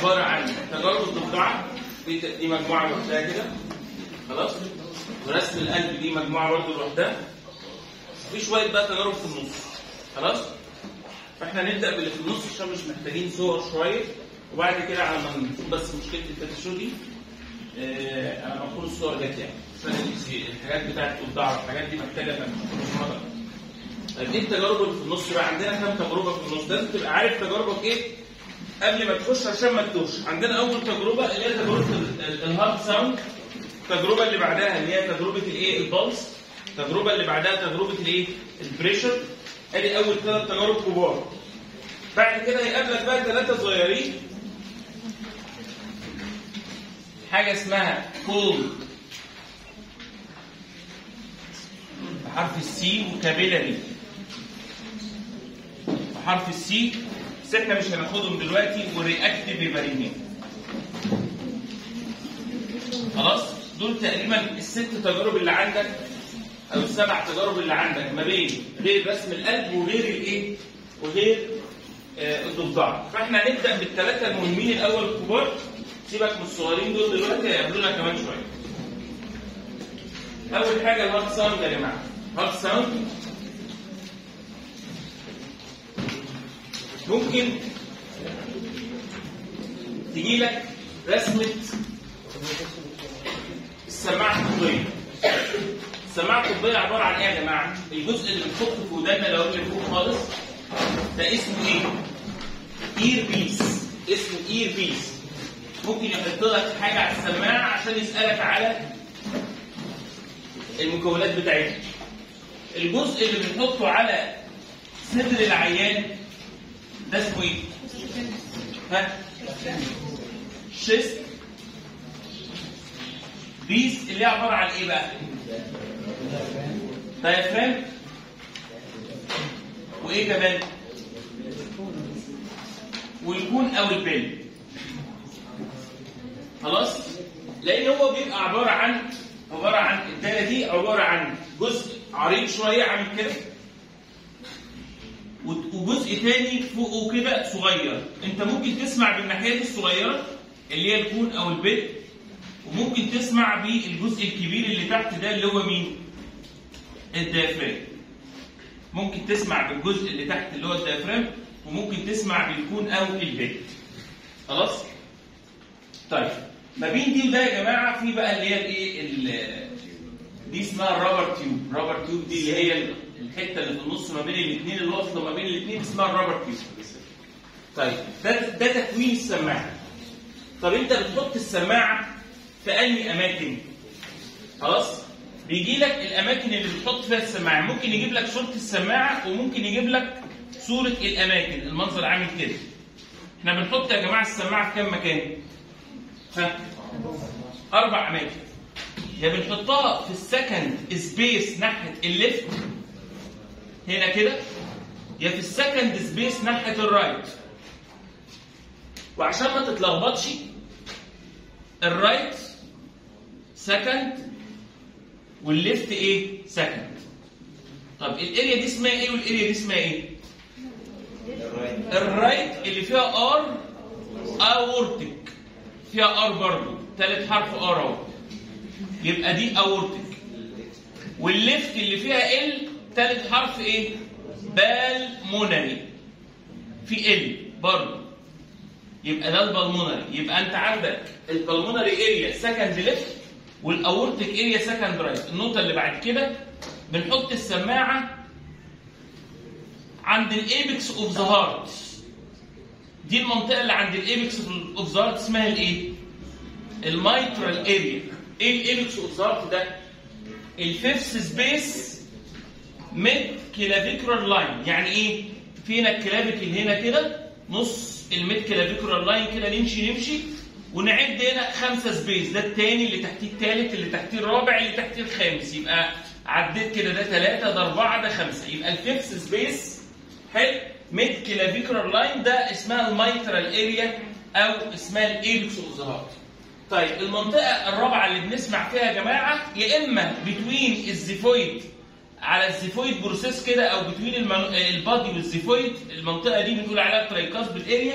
عباره عن تجارب الضفدعه، دي مجموعه لوحدها كده خلاص، ورسم القلب دي مجموعه برضه لوحدها، في شويه بقى تجارب في النص خلاص. فاحنا نبدا باللي في النص عشان مش محتاجين صور شويه، وبعد كده على ما نشوف بس مشكله التكشف دي انا بقول الصور جت يعني عشان الحاجات بتاعت الضفدعه والحاجات دي محتاجه مره. دي التجارب اللي في النص بقى، عندنا كام تجربه في النص، لازم تبقى عارف تجاربك ايه قبل ما تخش عشان ما تتوهش. عندنا اول تجربه اللي هي تجربه الهارد ساوند، التجربه اللي بعدها اللي هي تجربه الايه البلس، التجربه اللي بعدها تجربه الايه البريشر. ادي اول 3 تجارب كبار. بعد كده هيقابلك بقى 3 صغيرين، حاجه اسمها كول بحرف السي وكابيلاري بحرف السي، بس احنا مش هناخدهم دلوقتي، والرياكتيف هيبارينين خلاص. دول تقريبا ال6 تجارب اللي عندك او ال7 تجارب اللي عندك ما بين غير رسم القلب وغير الايه وغير الضفدعه. فاحنا هنبدا بال3 المهمين الاول الكبار، سيبك من الصغيرين دول دلوقتي هيقابلونا كمان شويه. اول حاجه الهارد ساوند يا جماعه. هارد ساوند ممكن تجي لك رسمه السماعه الطبيه. السماعه الطبيه عباره عن ايه يا جماعه؟ الجزء اللي بنحطه في وداننا لو اللي فوق خالص ده اسمه ايه؟ اير بيس، اسمه اير بيس. ممكن يحط لك حاجه على السماعه عشان يسالك على المكونات بتاعتها. الجزء اللي بنحطه على صدر العيان ده اسمه ايه؟ ها؟ شيست بيس، اللي هي عباره عن ايه بقى؟ دايفرام، وايه كمان؟ والكون او البل خلاص؟ لان هو بيبقى عباره عن الدايره دي عباره عن جزء عريض شويه عامل كده، وجزء تاني فوقه كده صغير. انت ممكن تسمع بالناحيه الصغيره اللي هي الكون او البل، وممكن تسمع بالجزء الكبير اللي تحت ده اللي هو مين؟ الديافرام. ممكن تسمع بالجزء اللي تحت اللي هو الديافرام، وممكن تسمع بالكون او البل خلاص؟ طيب ما بين دي وده يا جماعه في بقى اللي هي الايه دي اسمها الرابر تيوب. الرابر تيوب دي اللي هي الحته اللي في النص ما بين الاثنين، اللي واصله ما بين الاثنين اسمها الرابر تيوب. طيب ده تكوين السماعه. طب انت بتحط السماعه في اي اماكن؟ خلاص؟ بيجي لك الاماكن اللي بتحط فيها السماعه، ممكن يجيب لك صوره السماعه وممكن يجيب لك صوره الاماكن. المنظر عامل كده. احنا بنحط يا جماعه السماعه في كام مكان؟ ها؟ 4 اماكن. يا بنحطها في السكند سبيس ناحيه الليفت هنا كده، يا في السكند سبيس ناحيه الرايت. وعشان ما تتلخبطش الرايت سكند والليفت ايه؟ سكند. طب الاريا دي اسمها ايه والاريا دي اسمها ايه؟ الرايت اللي فيها ار اورتيك، فيها ار برضه، ثالث حرف ار اهو، يبقى دي اورتيك. والليفت اللي فيها ال ثالث حرف ايه؟ بالمونري، في ال برضه، يبقى ده البالمونري. يبقى انت عندك البالمونري اريا سكند ليفت والاورتيك اريا سكند رايت. النقطه اللي بعد كده بنحط السماعه عند الايبكس اوف ذا هارت. دي المنطقه اللي عند الايبكس اوف ذا هارت اسمها الايه؟ الميترال اريا. ايه الايبكس اوف ذا هارت ده؟ الفيفث سبيس ميد كلافيكولار لاين. يعني ايه؟ فينا الكلافيكل هنا كده، نص الميد كلافيكولار لاين كده، نمشي ونعد هنا 5 سبيس، ده الثاني اللي تحتيه الثالث اللي تحتيه الرابع اللي تحتيه الخامس، يبقى عديت كده ده 3 ده 4 ده 5، يبقى الفيفث سبيس حلو ميد كلافيكولار لاين ده اسمها الميترال اريا او اسمها الايبكس اوف ذا هارت. طيب المنطقه الرابعه اللي بنسمع فيها يا جماعه يا اما بتوين الزيفويد على الزيفويد بروسيس كده، او بتوين البادي والزيفويد، المنطقه دي بنقول عليها ترايكاسبل اريا،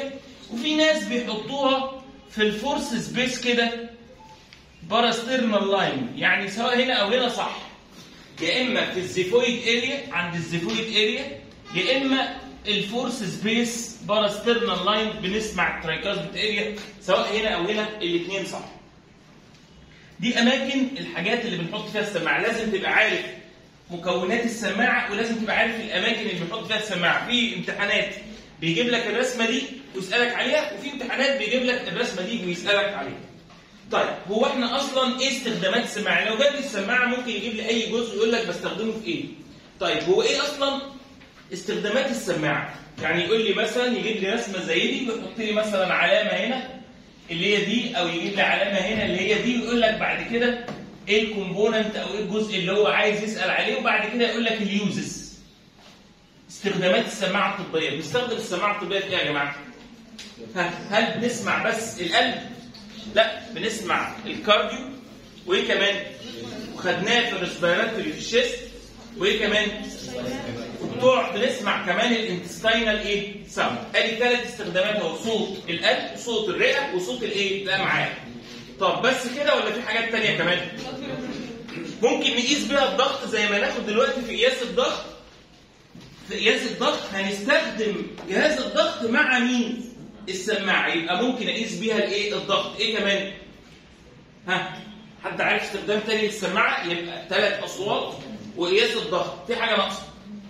وفي ناس بيحطوها في الفورس سبيس كده باراسترنال لاين، يعني سواء هنا او هنا صح، يا اما في الزيفويد اريا عند الزيفويد اريا، يا اما الفورس سبيس باراسترنال لاين بنسمع الترايكاسبيد اريا، سواء هنا او هنا الاثنين صح. دي اماكن الحاجات اللي بنحط فيها السماعه، لازم تبقى عارف مكونات السماعه ولازم تبقى عارف الاماكن اللي بنحط فيها السماعه. في امتحانات بيجيب لك الرسمه دي ويسالك عليها، وفي امتحانات بيجيب لك الرسمه دي ويسالك عليها. طيب هو احنا اصلا ايه استخدامات السماعه؟ لو جاب لي السماعه ممكن يجيب لي اي جزء يقول لك بستخدمه في ايه. طيب هو ايه اصلا استخدامات السماعه؟ يعني يقول لي مثلا يجيب لي رسمه زي دي ويحط لي مثلا علامه هنا اللي هي دي، او يجيب لي علامه هنا اللي هي دي، ويقول لك بعد كده ايه الكومبوننت او ايه الجزء اللي هو عايز يسال عليه، وبعد كده يقول لك اليوزز. استخدامات السماعه الطبيه، بنستخدم السماعه الطبيه في ايه يا جماعه؟ هل بنسمع بس القلب؟ لا، بنسمع الكارديو، وايه كمان؟ وخدناه في الريسبيراتوري في الشيست، وايه كمان؟ وبتوع بنسمع كمان الانتستاينال ايه؟ ساوند. ادي 3 استخدامات اهو، صوت القلب وصوت الرئه وصوت الايه؟ الامعاء. طب بس كده ولا في حاجات ثانيه كمان؟ ممكن نقيس بيها الضغط زي ما ناخد دلوقتي في قياس الضغط. في قياس الضغط هنستخدم جهاز الضغط مع مين؟ السماعه، يبقى ممكن اقيس بيها الايه؟ الضغط. ايه كمان؟ حد عارف استخدام تاني للسماعه؟ يبقى 3 اصوات وقياس الضغط. في حاجه ناقصه؟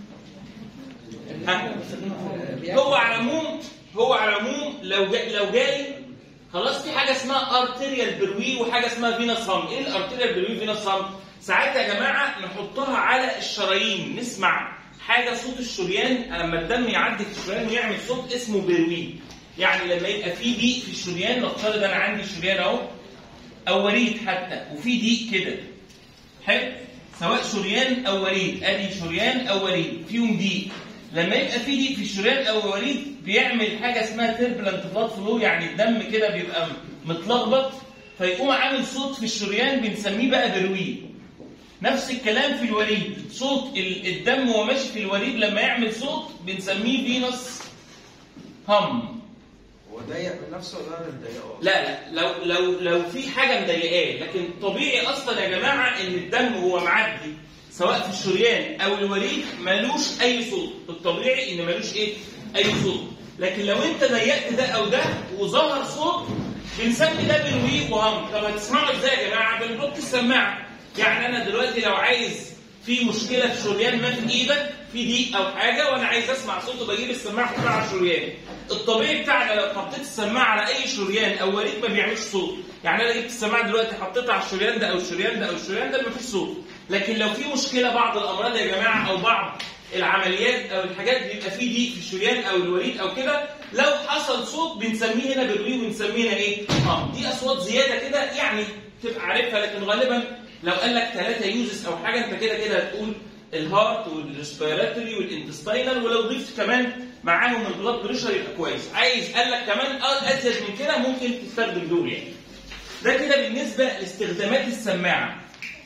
هو على العموم لو جالي خلاص في حاجه اسمها ارتيريال بروي وحاجه اسمها فينس هام. ايه الارتيريال بروي فينس هام؟ ساعتها يا جماعه نحطها على الشرايين، نسمع حاجه صوت الشريان لما الدم يعدي في الشريان ويعمل صوت اسمه بروي. يعني لما يبقى في ضيق في الشريان، نفترض انا عندي الشريان اهو او وريد حتى وفي ضيق كده، حلو، سواء شريان او وريد، ادي شريان او وريد فيهم ضيق. لما يبقى في ضيق في الشريان او الوريد بيعمل حاجه اسمها تيربلنت بلاد فلو، يعني الدم كده بيبقى متلخبط فيقوم عامل صوت في الشريان بنسميه بقى بروي. نفس الكلام في الوريد، صوت الدم وهو ماشي في الوريد لما يعمل صوت بنسميه فينس هام. هو ضيق من نفسه ولا انا مضايقه؟ لا، لو في حاجه مضايقاه، لكن طبيعي اصلا يا جماعه ان الدم وهو معدي سواء في الشريان او الوريد مالوش اي صوت، الطبيعي ان مالوش ايه؟ اي صوت. لكن لو انت ضيقت ده او ده وظهر صوت بنسمي ده بروي وهم. طب هتسمعوا ازاي يا جماعه؟ بنحط السماعه. يعني انا دلوقتي لو عايز في مشكله في شريان ما في ايدك، في ضيق او حاجه وانا عايز اسمع صوته، بجيب السماعه احطها على الشريان. الطبيعي بتاعنا لو حطيت السماعه على اي شريان او وريد ما بيعملش صوت. يعني انا جبت السماعه دلوقتي حطيتها على الشريان ده او الشريان ده او الشريان ده مفيش صوت. لكن لو في مشكله، بعض الامراض يا جماعه او بعض العمليات او الحاجات بيبقى في ضيق في الشريان او الوريد او كده، لو حصل صوت بنسميه هنا بروي وبنسميه هنا ايه؟ دي اصوات زياده كده يعني تبقى عارفها. لكن غالبا لو قال لك 3 يوزز او حاجه انت كده هتقول الهارت والريسبيراتوري والانتستاينال، ولو ضفت كمان معاهم البلاد بريشر يبقى كويس. عايز قال لك كمان ازيد من كده ممكن تستخدم دول يعني. ده كده بالنسبه لاستخدامات السماعه.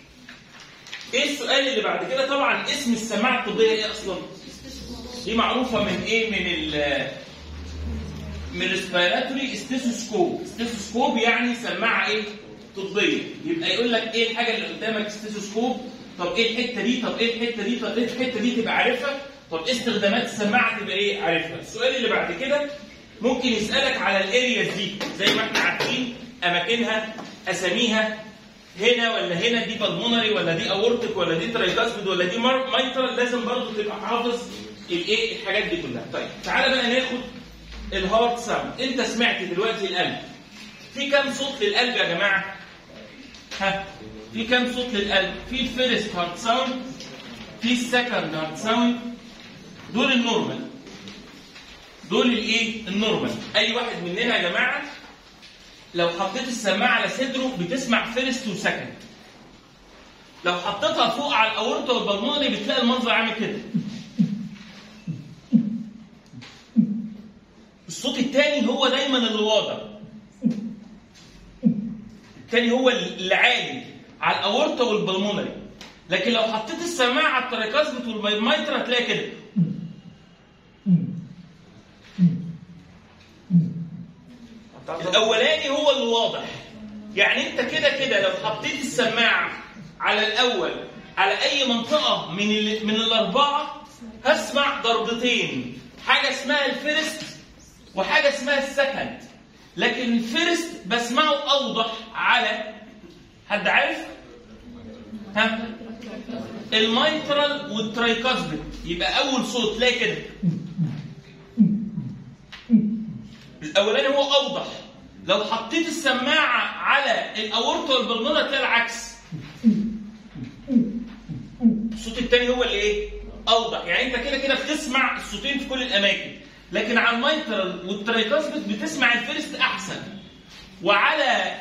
ايه السؤال اللي بعد كده؟ طبعا اسم السماعه الطبيه ايه اصلا؟ دي معروفه من ايه؟ من الريسبيراتوري ستيثوسكوب. ستيثوسكوب يعني سماعه ايه؟ طبيه. يبقى يقول لك ايه الحاجه اللي قدامك؟ ستيثوسكوب. طب ايه الحته دي؟ طب ايه الحته دي؟ طب ايه الحته دي؟ تبقى عارفها. طب ايه استخدامات السماعه؟ تبقى ايه؟ عارفها. السؤال اللي بعد كده ممكن يسالك على الارياز دي زي ما احنا عارفين اماكنها، اساميها، هنا ولا هنا، دي بالمونري ولا دي اورتيك ولا دي ترايكاسبيد ولا دي مايترال. لازم برضه تبقى حافظ الايه؟ الحاجات دي كلها. طيب تعالى بقى ناخد الهارت ساوند. انت سمعت دلوقتي القلب، في كام صوت للقلب يا جماعه؟ في كام صوت للقلب؟ في الفيرست هارت ساوند، في السكند هارت ساوند. دول النورمال، دول الايه؟ النورمال. اي واحد مننا يا جماعه لو حطيت السماعه على صدره بتسمع فيرست وسكند. لو حطيتها فوق على الاورطه والبلمونري بتلاقي المنظر عامل كده. الصوت الثاني هو دايما اللي واضح، الثاني هو اللي عالي على الاورطه والبلمونري. لكن لو حطيت السماعه على الترايكاسبيد والمايترا هتلاقي كده. الاولاني هو اللي واضح. يعني انت كده كده لو حطيت السماعه على الاول على اي منطقه من الاربعه هسمع ضربتين، حاجه اسمها الفيرست وحاجه اسمها السكند. لكن الفيرست بسمعه اوضح على، حد عارف؟ ها؟ الميترال والترايكاسبيد. يبقى اول صوت تلاقي كده الاولاني هو اوضح. لو حطيت السماعه على الاورطه والبلمونة تلاقي العكس، الصوت الثاني هو اللي ايه؟ اوضح. يعني انت كده كده بتسمع الصوتين في كل الاماكن، لكن على الميترال والترايكاسبيد بتسمع الفيرست احسن، وعلى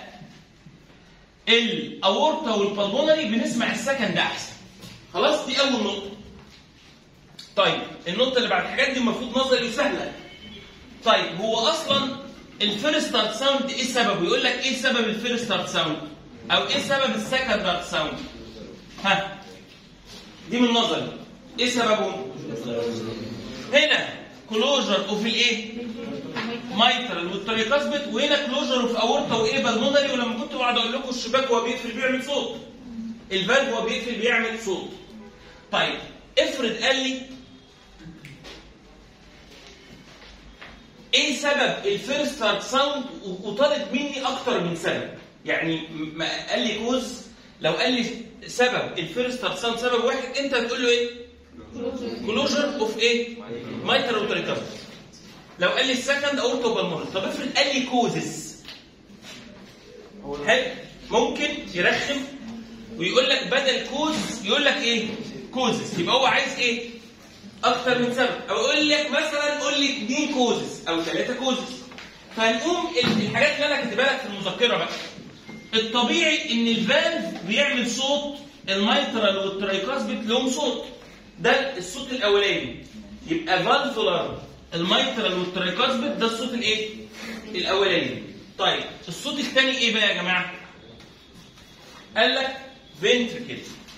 الاورطه والبلمونري بنسمع السكند احسن. خلاص، دي اول نقطه. طيب النقطه اللي بعد الحاجات دي المفروض نظري وسهله. طيب هو اصلا الفيرست هارت ساوند ايه سببه؟ يقول لك ايه سبب الفيرست هارت ساوند؟ او ايه سبب السكند هارت ساوند؟ ها؟ دي من نظري. ايه سببه؟ هنا كلوجر اوف الايه؟ مايترال والترايكاسبيد، وهنا كلوجر اوف اورطه وايه؟ بالمونري. ولما كنت بقعد اقول لكم الشباك وهو بيقفل بيعمل صوت، الفالف وهو بيقفل بيعمل صوت. طيب افرض قال لي ايه سبب الفيرست هارت ساوند وطالب مني اكتر من سبب. يعني ما قال لي كوز، لو قال لي سبب الفيرست هارت ساوند سبب واحد، انت هتقول له ايه؟ كلوجر اوف ايه؟ مايترال وترايكاسبيد. لو قال لي السكند اورتو بالمونري. طب افرض قال لي كوزز، هل ممكن يرخم ويقول لك بدل كوز يقول لك ايه؟ كوزز. يبقى هو عايز ايه؟ اكتر من سبب. او يقول لك مثلا قول لي 2 كوزز او 3 كوزز. فهنقوم الحاجات اللي انا كاتبها لك في المذكره بقى. الطبيعي ان الفالف بيعمل صوت، الميترال والترايكاسبيد لهم صوت، ده الصوت الاولاني. يبقى فالفولار الميترال والترايكاسبيد ده الصوت الايه؟ الاولاني. طيب الصوت الثاني ايه بقى يا جماعه؟ قال لك فنتريكل،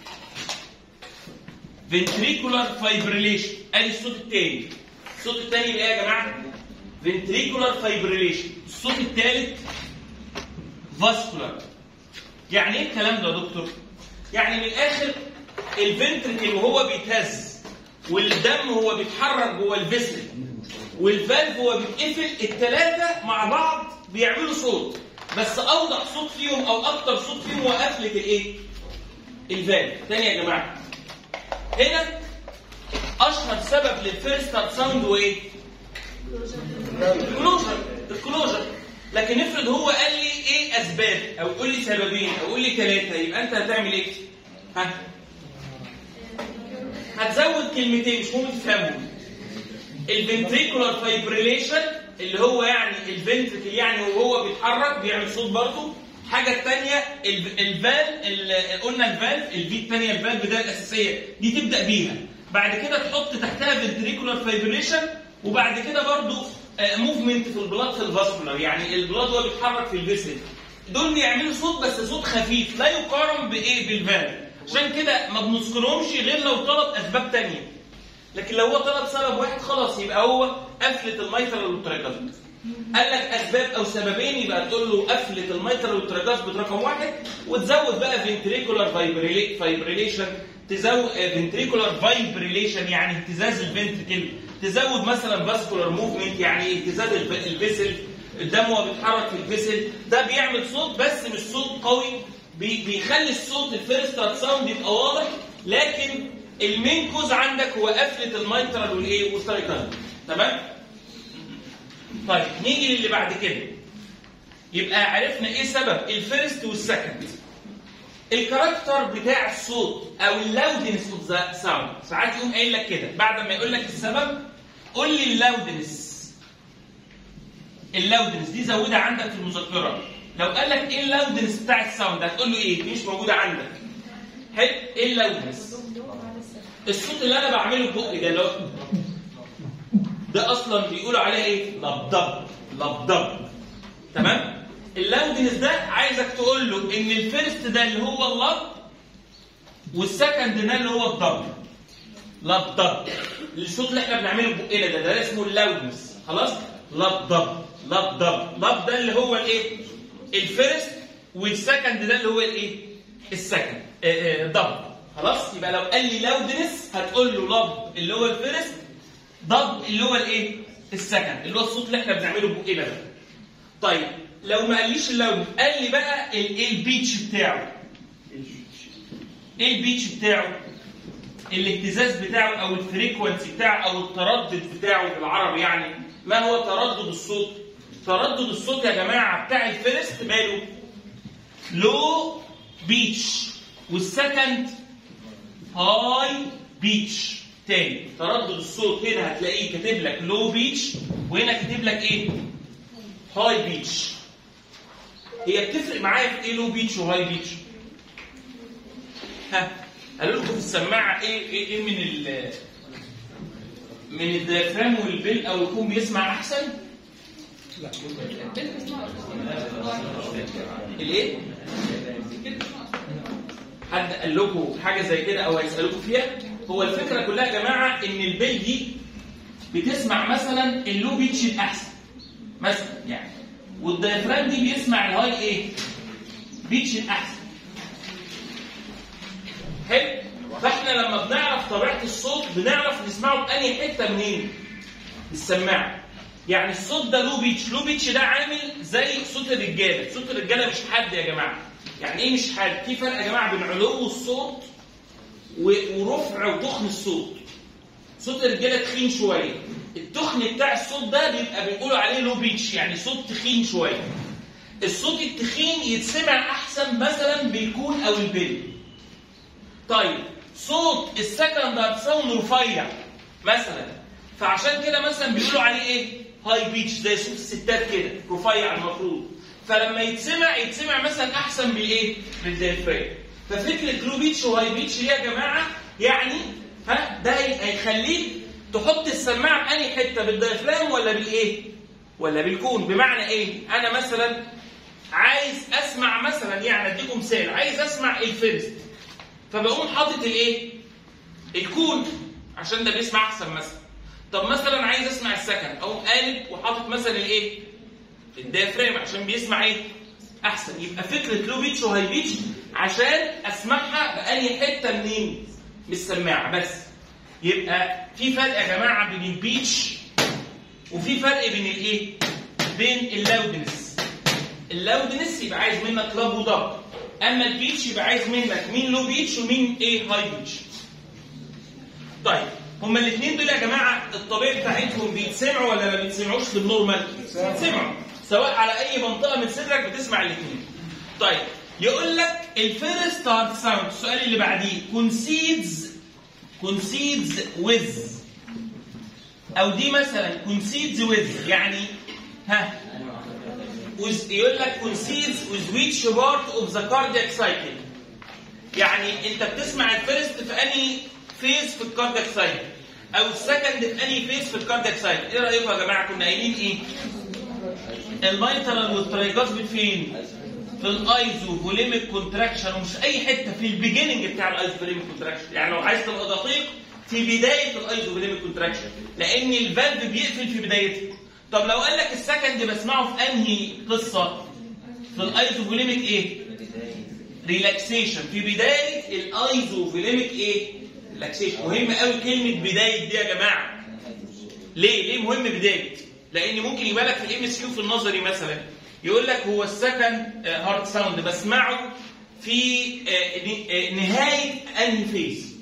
فنتريكولار فايبريليشن. ادي الصوت الثاني. الصوت الثاني ايه يا جماعه؟ فنتريكولار فايبريليشن. الصوت الثالث فاسكولار. يعني ايه الكلام ده يا دكتور؟ يعني من الاخر الفنتريكل وهو بيتهز، والدم هو بيتحرك جوه الفيسل، والفالف هو بيتقفل، الثلاثه مع بعض بيعملوا صوت، بس اوضح صوت فيهم او اكتر صوت فيهم هو قفله الايه؟ الفالف. تاني يا جماعه، هنا اشهر سبب للفيرست هارت ساوند هو ايه؟ الكلوجر. لكن افرض هو قال لي ايه اسباب، او قول لي سببين، او قول لي 3، يبقى انت هتعمل ايه؟ ها؟ هتزود كلمتين مش ممكن تفهمهم. الفنتريكولار فايبريليشن اللي هو يعني الفنتريكل يعني وهو بيتحرك بيعمل صوت برضه. الحاجه الثانيه الفال، قلنا الفالف، الفي الثانيه الفالف ده الاساسيه دي تبدا بيها، بعد كده تحط تحتها فنتريكولار فايبريليشن، وبعد كده برضه موفمنت في البلاد في الفاسكولار، يعني البلاد هو بيتحرك في الفيسل. دول بيعملوا صوت بس صوت خفيف لا يقارن بايه؟ بالفالف. عشان كده ما بنذكرهمش غير لو طلب اسباب ثانيه. لكن لو هو طلب سبب واحد خلاص يبقى هو قفله الميترال والترايكاسبيد. قال لك اسباب او سببين يبقى تقول له قفله الميترال والترايكاسبيد رقم 1، وتزود بقى فنتريكولار فايبريليشن، تزود فنتريكولار فايبريليشن يعني اهتزاز الفنتريكل، تزود مثلا فاسكولار موفمنت يعني اهتزاز الفيسل، الدم وهو بيتحرك في الفيسل، ده بيعمل صوت بس مش صوت قوي، بيخلي الصوت الفيرست هارت ساوند يبقى واضح، لكن المين كوز عندك هو قفله الميترال والايه؟ والترايكاسبيد. تمام؟ طيب نيجي للي بعد كده. يبقى عرفنا ايه سبب الفيرست والسكند. الكاركتر بتاع الصوت او اللاودنس اوف ذا ساوند. ساعات يقوم قايل لك كده بعد ما يقول لك السبب قول لي اللاودنس. اللاودنس دي زودها عندك في المذكره. لو قال لك ايه اللاودنس بتاع الساوند هتقول له ايه؟ مش موجوده عندك. حلو؟ ايه اللاودنس؟ الصوت اللي انا بعمله ببقي ده اللي هو ده اصلا بيقولوا عليه ايه؟ لبضب لبضب. تمام؟ اللاودنس ده عايزك تقول له ان الفيرست ده اللي هو اللب، والسكند ده اللي هو الضب. لبضب. الصوت اللي احنا بنعمله ببقنا ده اسمه اللاودنس. خلاص؟ لبضب. لاب دبل. لاب ده اللي هو الايه؟ الفيرست، والسكند ده اللي هو الايه؟ السكند دبل. خلاص؟ يبقى لو قال لي لاودنس هتقول له لاب اللي هو الفيرست، دب اللي هو الايه؟ السكند، اللي هو الصوت اللي احنا بنعمله بقنا ده. طيب لو ما قاليش اللاودنس، قال لي بقى ايه البيتش بتاعه؟ ايه البيتش بتاعه؟ الاهتزاز بتاعه او الفريكونسي بتاعه او التردد بتاعه بالعربي يعني. ما هو تردد الصوت؟ تردد الصوت يا جماعه بتاع الفيرست ماله؟ لو بيتش، والسكند هاي بيتش. تاني، تردد الصوت هنا هتلاقيه كاتب لك لو بيتش، وهنا كاتب لك ايه؟ هاي بيتش. هي بتفرق معايا في ايه لو بيتش وهاي بيتش؟ ها، قالوا لكم في السماعه ايه من الديافرام والبيل او يكون بيسمع احسن؟ لا الايه؟ حد قال لكم حاجه زي كده او هيسالوكم فيها؟ هو الفكره كلها يا جماعه ان البيل دي بتسمع مثلا اللو بيتش الاحسن مثلا يعني، والديافرام دي بيسمع الهاي ايه؟ بيتش الاحسن. حلو؟ فاحنا لما بنعرف طبيعه الصوت بنعرف نسمعه بأنهي حته منين؟ السماعه. يعني الصوت ده لو بيتش، لو بيتش ده عامل زي صوت الرجاله، صوت الرجاله مش حاد يا جماعه. يعني ايه مش حاد؟ في فرق يا جماعه بين علو الصوت ورفع وتخن الصوت. صوت الرجاله تخين شويه، التخن بتاع الصوت ده بيبقى بيقولوا عليه لو بيتش، يعني صوت تخين شويه. الصوت التخين يتسمع احسن مثلا بالكون او البيل. طيب صوت السكند هارت ساوند رفيع مثلا، فعشان كده مثلا بيقولوا عليه ايه؟ هاي بيتش، زي صوت الستات كده رفيع المفروض. فلما يتسمع مثلا احسن بالايه؟ بالديافرام. ففكره لو بيتش وهاي بيتش دي يا جماعه يعني ده هيخليك تحط السماعه في انهي حته؟ بالديافرام ولا بالايه؟ ولا بالكون. بمعنى ايه؟ انا مثلا عايز اسمع مثلا، يعني اديكم مثال، عايز اسمع الفيرست، فبقوم حاطط الايه؟ الكون عشان ده بيسمع احسن مثلا. طب مثلا عايز اسمع السكند، اقوم قالب وحاطط مثلا الايه؟ الديافرام عشان بيسمع ايه؟ احسن. يبقى فكره لو بيتش وهاي بيتش عشان اسمعها بأنهي حته منين؟ من السماعه بس. يبقى في فرق يا جماعه بين البيتش وفي فرق بين الايه؟ بين اللاودنس. اللاودنس يبقى عايز منك لاب ودب، اما البيتش يبقى عايز منك مين لو بيتش ومين ايه؟ هاي بيتش. طيب هما الاثنين دول يا جماعه الطبيعي بتاعتهم بيتسمعوا ولا ما بيتسمعوش بالنورمال؟ بيتسمعوا، سواء على اي منطقه من صدرك بتسمع الاثنين. طيب يقول لك الفيرست هارت ساوند، السؤال اللي بعديه كونسيدز ويز، او دي مثلا كونسيدز ويز يعني يقول لك كونسيدز with which part of the cardiac cycle. يعني انت بتسمع الفيرست في انهي فيز في الكاردياك سايكل، او السكند في انهي فيز في الكاردياك سايكل. ايه رايكم يا جماعه؟ كنا قايلين ايه؟ الميترال والترايجاسبيد فين؟ في الايزو فوليميك كونتراكشن، ومش اي حته، في البيجيننج بتاع الايزو فوليميك كونتراكشن. يعني لو عايز تبقى دقيق في بدايه الايزو فوليميك كونتراكشن، لان الفالف بيقفل في بدايته. طب لو قال لك السكند بسمعه في انهي قصه؟ في الايزو فوليميك ايه؟ ريلاكسيشن، في بدايه الايزو فوليميك ايه؟ ريلاكسيشن. مهم قوي كلمه بدايه دي يا جماعه. ليه مهم بدايه؟ لان ممكن يبقى لك في الام اس كيو في النظري مثلا يقول لك هو السكند هارت ساوند بسمعه في نهايه انهي فيز؟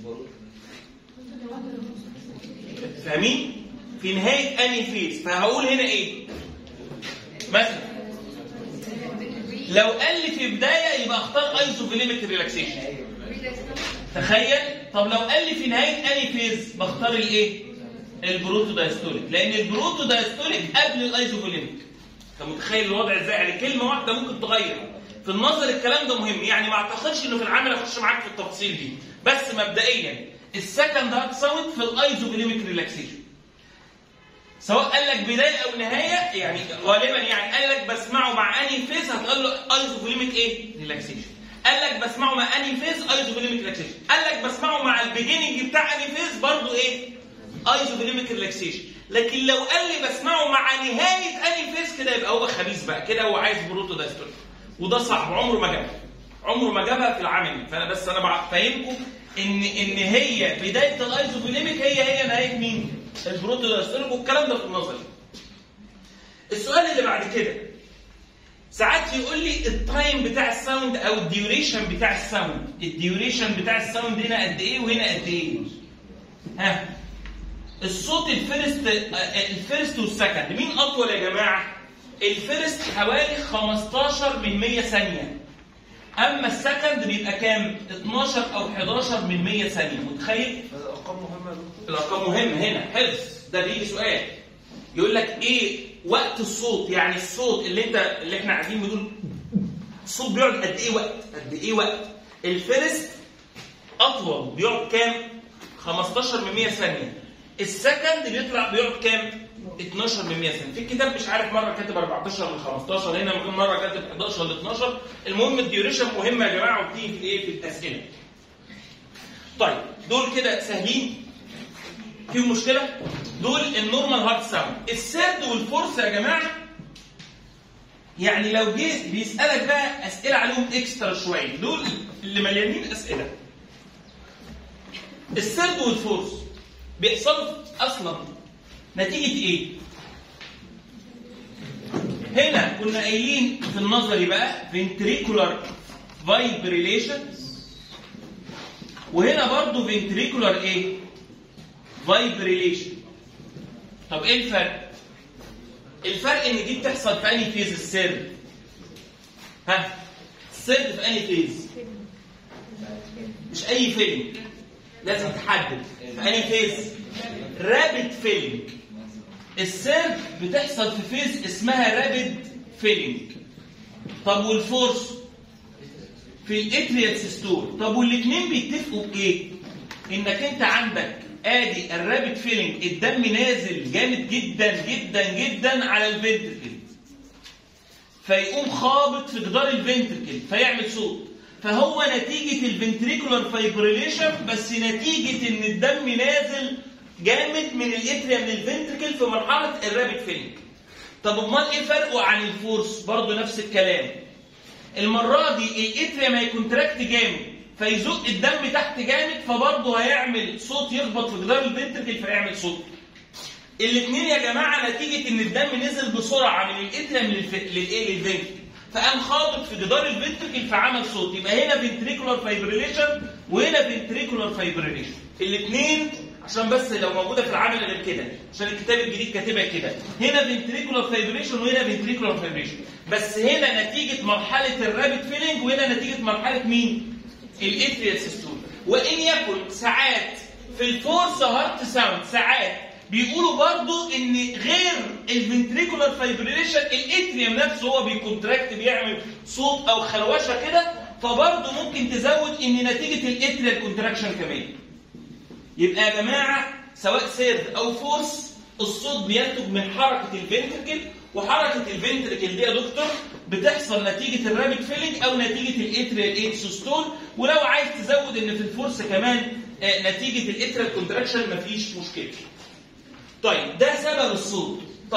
فاهمين؟ في نهايه انهي فيز؟ فهقول هنا ايه؟ مثلا لو قال لي في بدايه يبقى اختار ايزو فوليميك ريلاكسيشن. تخيل. طب لو قال لي في نهايه انهي فيز بختار الايه؟ البروتو دايستوليك، لان البروتو دايستوليك قبل الايزو فوليميك. انت متخيل الوضع ازاي؟ يعني كلمه واحده ممكن تغير. في النظر الكلام ده مهم، يعني ما اعتقدش انه في العمل اخش معاك في التفاصيل دي، بس مبدئيا السكند هارت ساوند في الايزو فوليميك ريلاكسيشن. سواء قال لك بدايه او نهايه، يعني غالبا يعني قال لك بسمعه مع انهي فيز هتقول له ايزو فوليميك ايه؟ ريلاكسيشن. قال لك بسمعه مع انهي فيز؟ ايزو فوليميك ريلاكسيشن. قال لك بسمعه مع البيجيننج بتاع انهي فيز؟ برضه ايه؟ ايزو فوليميك ريلاكسيشن. لكن لو قال لي بسمعه مع نهايه اني فيز كده يبقى هو خبيث بقى كده، هو عايز بروتو دايستوليك، وده صعب، عمره ما جابها في العملي. فانا بس انا بفهمكم ان هي بدايه الايزوفوليميك هي نهايه مين؟ البروتو دايستوليك، والكلام ده في النظري. السؤال اللي بعد كده ساعات يقول لي التايم بتاع الساوند او الديوريشن بتاع الساوند، الديوريشن بتاع الساوند هنا قد ايه وهنا قد ايه؟ ها الصوت الفيرست والسكند مين اطول يا جماعه؟ الفيرست حوالي 15 من 100 ثانيه، اما السكند بيبقى كام؟ 12 او 11 من 100 ثانيه. متخيل؟ الارقام مهمه يا دكتور. الارقام مهمه هنا، حفظ. ده بيجي سؤال يقول لك ايه وقت الصوت، يعني الصوت اللي احنا قاعدين بنقول الصوت بيقعد قد ايه وقت؟ الفيرست اطول بيقعد كام؟ 15 من 100 ثانيه. السكند بيقعد كام؟ 12 من 100 ثانيه. في الكتاب مش عارف مره كاتب 14 ل 15، هنا مره كاتب 11 ل 12. المهم الديوريشن مهمه يا جماعه وبتيجي في ايه؟ في الاسئله. طيب دول كده سهلين، فيهم مشكله؟ دول النورمال هارت ساوند. الثيرد والفورث يا جماعه يعني لو جه بيسالك بقى اسئله عليهم اكسترا شويه، دول اللي مليانين اسئله. الثيرد والفورث بيحصلوا اصلا نتيجه ايه؟ هنا كنا قايلين في النظري بقى ventricular fibrillation، وهنا برضو ventricular ايه؟ fibrillation. طب ايه الفرق؟ الفرق ان دي بتحصل في انهي فيز؟ السيرد. ها؟ السيرد في انهي فيز؟ مش اي فيلم، لازم تحدد في انهي فيز؟ رابيد فيلينج. السيرد بتحصل في فيز اسمها رابيد فيلينج. طب والفورس؟ في الاتريال سيستول. طب والاثنين بيتفقوا بايه؟ انك انت عندك ادي الرابيد فيلينج، الدم نازل جامد جدا جدا جدا على الفنتركل، فيقوم خابط في جدار الفنتركل فيعمل صوت. فهو نتيجه الفنتريكولار فايبريليشن، بس نتيجه ان الدم نازل جامد من الاتريا من الفنتركل في مرحله الرابيد فيلينج. طب امال ايه فرقه عن الفورس؟ برضه نفس الكلام. المره دي الاتريا ما يكونتراكت جامد فيزق الدم تحت جامد، فبرضه هيعمل صوت يخبط في جدار الفنتركل فيعمل صوت. الاثنين يا جماعه نتيجه ان الدم نزل بسرعه من الاتريا للفنتركل، فقام خابط في جدار الفنتركل فعمل صوت. يبقى هنا فنتريكولار فايبريليشن وهنا فنتريكولار فايبريليشن. الاثنين عشان بس لو موجوده في العمل غير كده، عشان الكتاب الجديد كاتبها كده، هنا فنتريكولار فايبريشن وهنا فنتريكولار فايبريشن، بس هنا نتيجه مرحله الرابيد فيلينج وهنا نتيجه مرحله مين؟ الاتريال سيستول. وان يكن ساعات في الفورس هارت ساوند ساعات بيقولوا برضو ان غير الفنتريكولار فايبريليشن الاتريوم نفسه هو بيكونتراكت بيعمل صوت او خروشه كده، فبرضو ممكن تزود ان نتيجه الاتريال كونتراكشن كمان. يبقى يا جماعه سواء سيرد او فورس الصوت بينتج من حركه الفنتركل، وحركه الفنتركل دي يا دكتور بتحصل نتيجه الرابيد فيلينج او نتيجه الاتريال سيستول. ولو عايز تزود ان في الفورس كمان نتيجه الاتريال كونتراكشن مفيش مشكله. طيب ده سبب الصوت.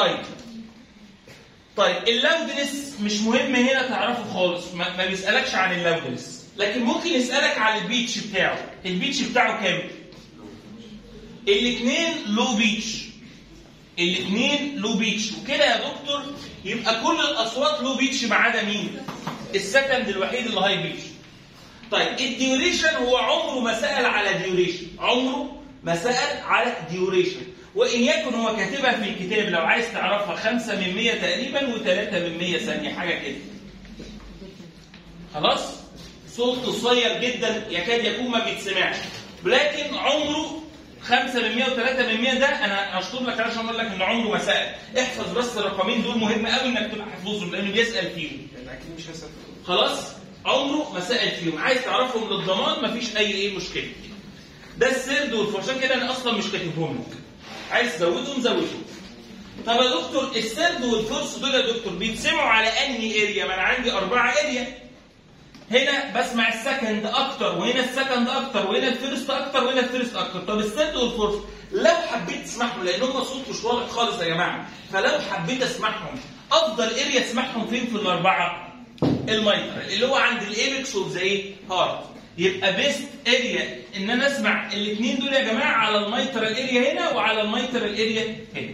طيب اللودنس مش مهم هنا تعرفه خالص، ما بيسالكش عن اللودنس، لكن ممكن يسالك عن البيتش بتاعه. البيتش بتاعه كام؟ الاثنين لو بيتش، الاثنين لو بيتش. وكده يا دكتور يبقى كل الاصوات لو بيتش ما عدا مين؟ السكند الوحيد اللي هاي بيتش. طيب الديوريشن هو عمره ما سال على ديوريشن، عمره ما سال على ديوريشن، وإن يكن هو كاتبها في الكتاب لو عايز تعرفها 5 من 100 تقريبا و3 من 100 ثانية حاجة كده. خلاص؟ صوت قصير جدا يكاد يكون ما بيتسمعش، لكن عمره 5 من 100 و3 من 100 ده أنا هشطب لك عشان أقول لك إن عمره ما سأل. احفظ بس الرقمين دول مهم قوي إنك تبقى حافظهم لأنه بيسأل فيهم. يعني أكيد مش هسأل فيهم. خلاص؟ عمره ما سأل فيهم، عايز تعرفهم للضمان مفيش أي مشكلة. ده السرد والفرشان كده أنا أصلا مش كاتبهم لك. عايز تزودهم زودهم. طب يا دكتور السرد والفرس دول يا دكتور بيتسمعوا على انهي اريا؟ ما انا عندي 4 اريا. هنا بسمع السكند اكتر، وهنا السكند اكتر، وهنا الفيرست اكتر، وهنا الفيرست اكتر. طب الثيرد والفورث لو حبيت تسمعهم، لان هم صوت مش واضح خالص يا جماعه، فلو حبيت اسمعهم افضل اريا اسمعهم فين في الاربعه؟ المايترال، اللي هو عند الايبكس اوف ذا ايه؟ هارت. يبقى بيست اريا ان انا اسمع الاثنين دول يا جماعه على المايترال اريا هنا وعلى المايترال اريا هنا.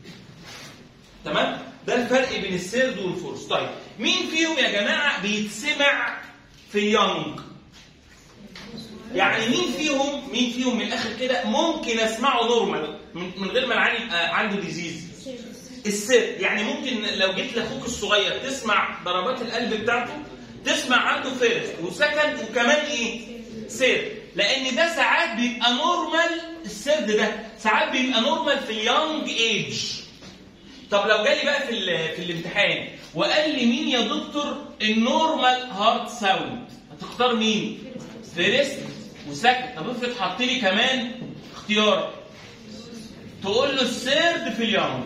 تمام؟ ده الفرق بين الثيرد والفورث. طيب مين فيهم يا جماعه بيتسمع في يونج؟ يعني مين فيهم من الاخر كده ممكن اسمعه نورمال من غير ما العيان يبقى عنده ديزيز؟ الثيرد. يعني ممكن لو جيت لاخوك الصغير تسمع ضربات القلب بتاعته، تسمع عنده فيرست وسكند وكمان ايه؟ ثيرد، لان ده ساعات بيبقى نورمال. الثيرد ده ساعات بيبقى نورمال في اليونج ايج. طب لو جالي بقى في الامتحان وقال لي مين يا دكتور النورمال هارت ساوند، هتختار مين؟ فيرست وسكند. طب افرض حط لي كمان اختيار تقول له الثيرد في اليونج،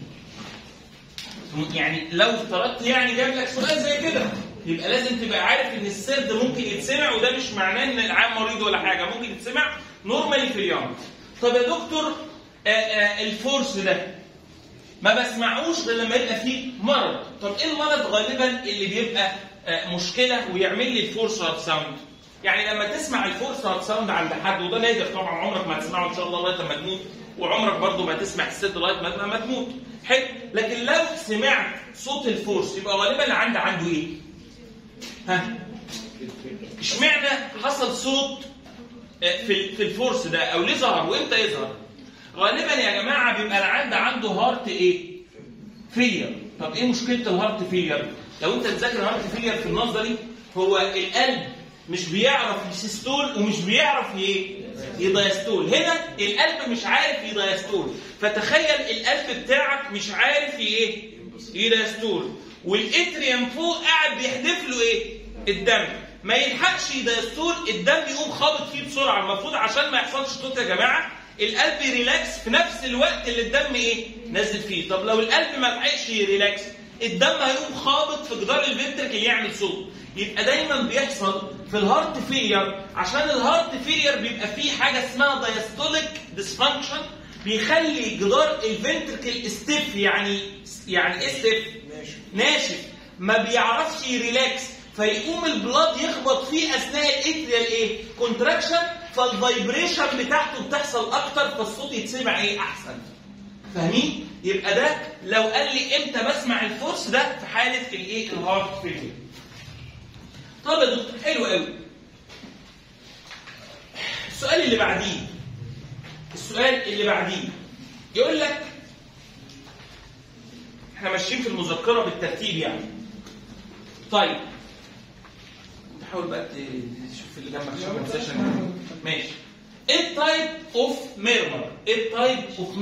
يعني لو افترضت يعني جاب لك سؤال زي كده يبقى لازم تبقى عارف ان الثيرد ممكن يتسمع، وده مش معناه ان العام مريض ولا حاجه، ممكن يتسمع نورمالي في اليوم. طب يا دكتور الفورس ده ما بسمعوش غير لما يبقى فيه مرض. طب ايه المرض غالبا اللي بيبقى مشكله ويعمل لي الفورس هارت ساوند؟ يعني لما تسمع الفورس هارت ساوند عند حد، وده نادر طبعا، عمرك ما هتسمعه ان شاء الله لغايه ما تموت، وعمرك برضه ما تسمع الثيرد لغايه ما تموت. حلو. لكن لو سمعت صوت الفورس يبقى غالبا اللي عنده ايه؟ ها؟ اشمعنى حصل صوت في الفورس ده، او ليه ظهر وامتى يظهر؟ غالبا يا جماعه بيبقى اللي عنده هارت ايه؟ فيلير. طب ايه مشكله الهارت فيلير؟ لو انت تذاكر هارت فيلير في النظري، هو القلب مش بيعرف يسيستول ومش بيعرف يدايستول. هنا القلب مش عارف يدايستول، فتخيل القلب بتاعك مش عارف يدايستول، والاتريوم فوق قاعد بيحدف له ايه؟ الدم، ما يلحقش يدايستول، الدم يقوم خابط فيه بسرعه. المفروض عشان ما يحصلش صوت يا جماعه القلب يريلاكس في نفس الوقت اللي الدم ايه؟ نازل فيه. طب لو القلب ما لحقش يريلاكس، الدم هيقوم خابط في جدار الفنتركل يعمل صوت. يبقى دايما بيحصل في الهارت فيلير، عشان الهارت فيلير بيبقى فيه حاجه اسمها دايستوليك ديسفانكشن، بيخلي جدار الفنتركل ستيف. يعني ايه ستيف؟ ناشف، ما بيعرفش يريلاكس، فيقوم البلاد يخبط فيه اثناء الاتريال ايه؟ كونتراكشن، فالفايبريشن بتاعته بتحصل اكتر، فالصوت يتسمع ايه؟ احسن. فاهمين؟ يبقى ده لو قال لي امتى بسمع الفورس، ده في حاله الايه؟ الهارت فيلير. طب يا دكتور حلو قوي. السؤال اللي بعديه يقول لك احنا ماشيين في المذكره بالترتيب يعني. طيب تحاول بقى تشوف اللي جنبك عشان ما تنساش. ماشي. ايه التايب اوف ميرمر؟ ايه التايب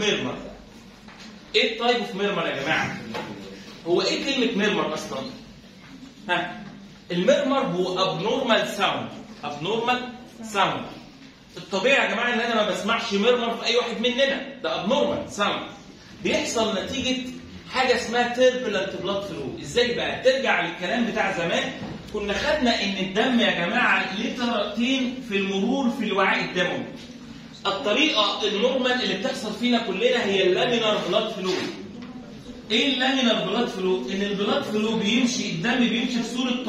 اوف ميرمر يا جماعه؟ هو ايه كلمه ميرمر اصلا؟ ها؟ الميرمر هو abnormal sound. الطبيعي يا جماعه ان انا ما بسمعش ميرمر في اي واحد مننا، ده abnormal sound بيحصل نتيجه حاجه اسمها turbulent blood flow. ازاي بقى؟ ترجع للكلام بتاع زمان، كنا خدنا ان الدم يا جماعه ليه طريقتين في المرور في الوعاء الدموي. الطريقه النورمال اللي بتحصل فينا كلنا هي اللامينار بلاد فلو. ايه اللامينار بلاد فلو؟ ان البلاد فلو بيمشي، الدم بيمشي في صوره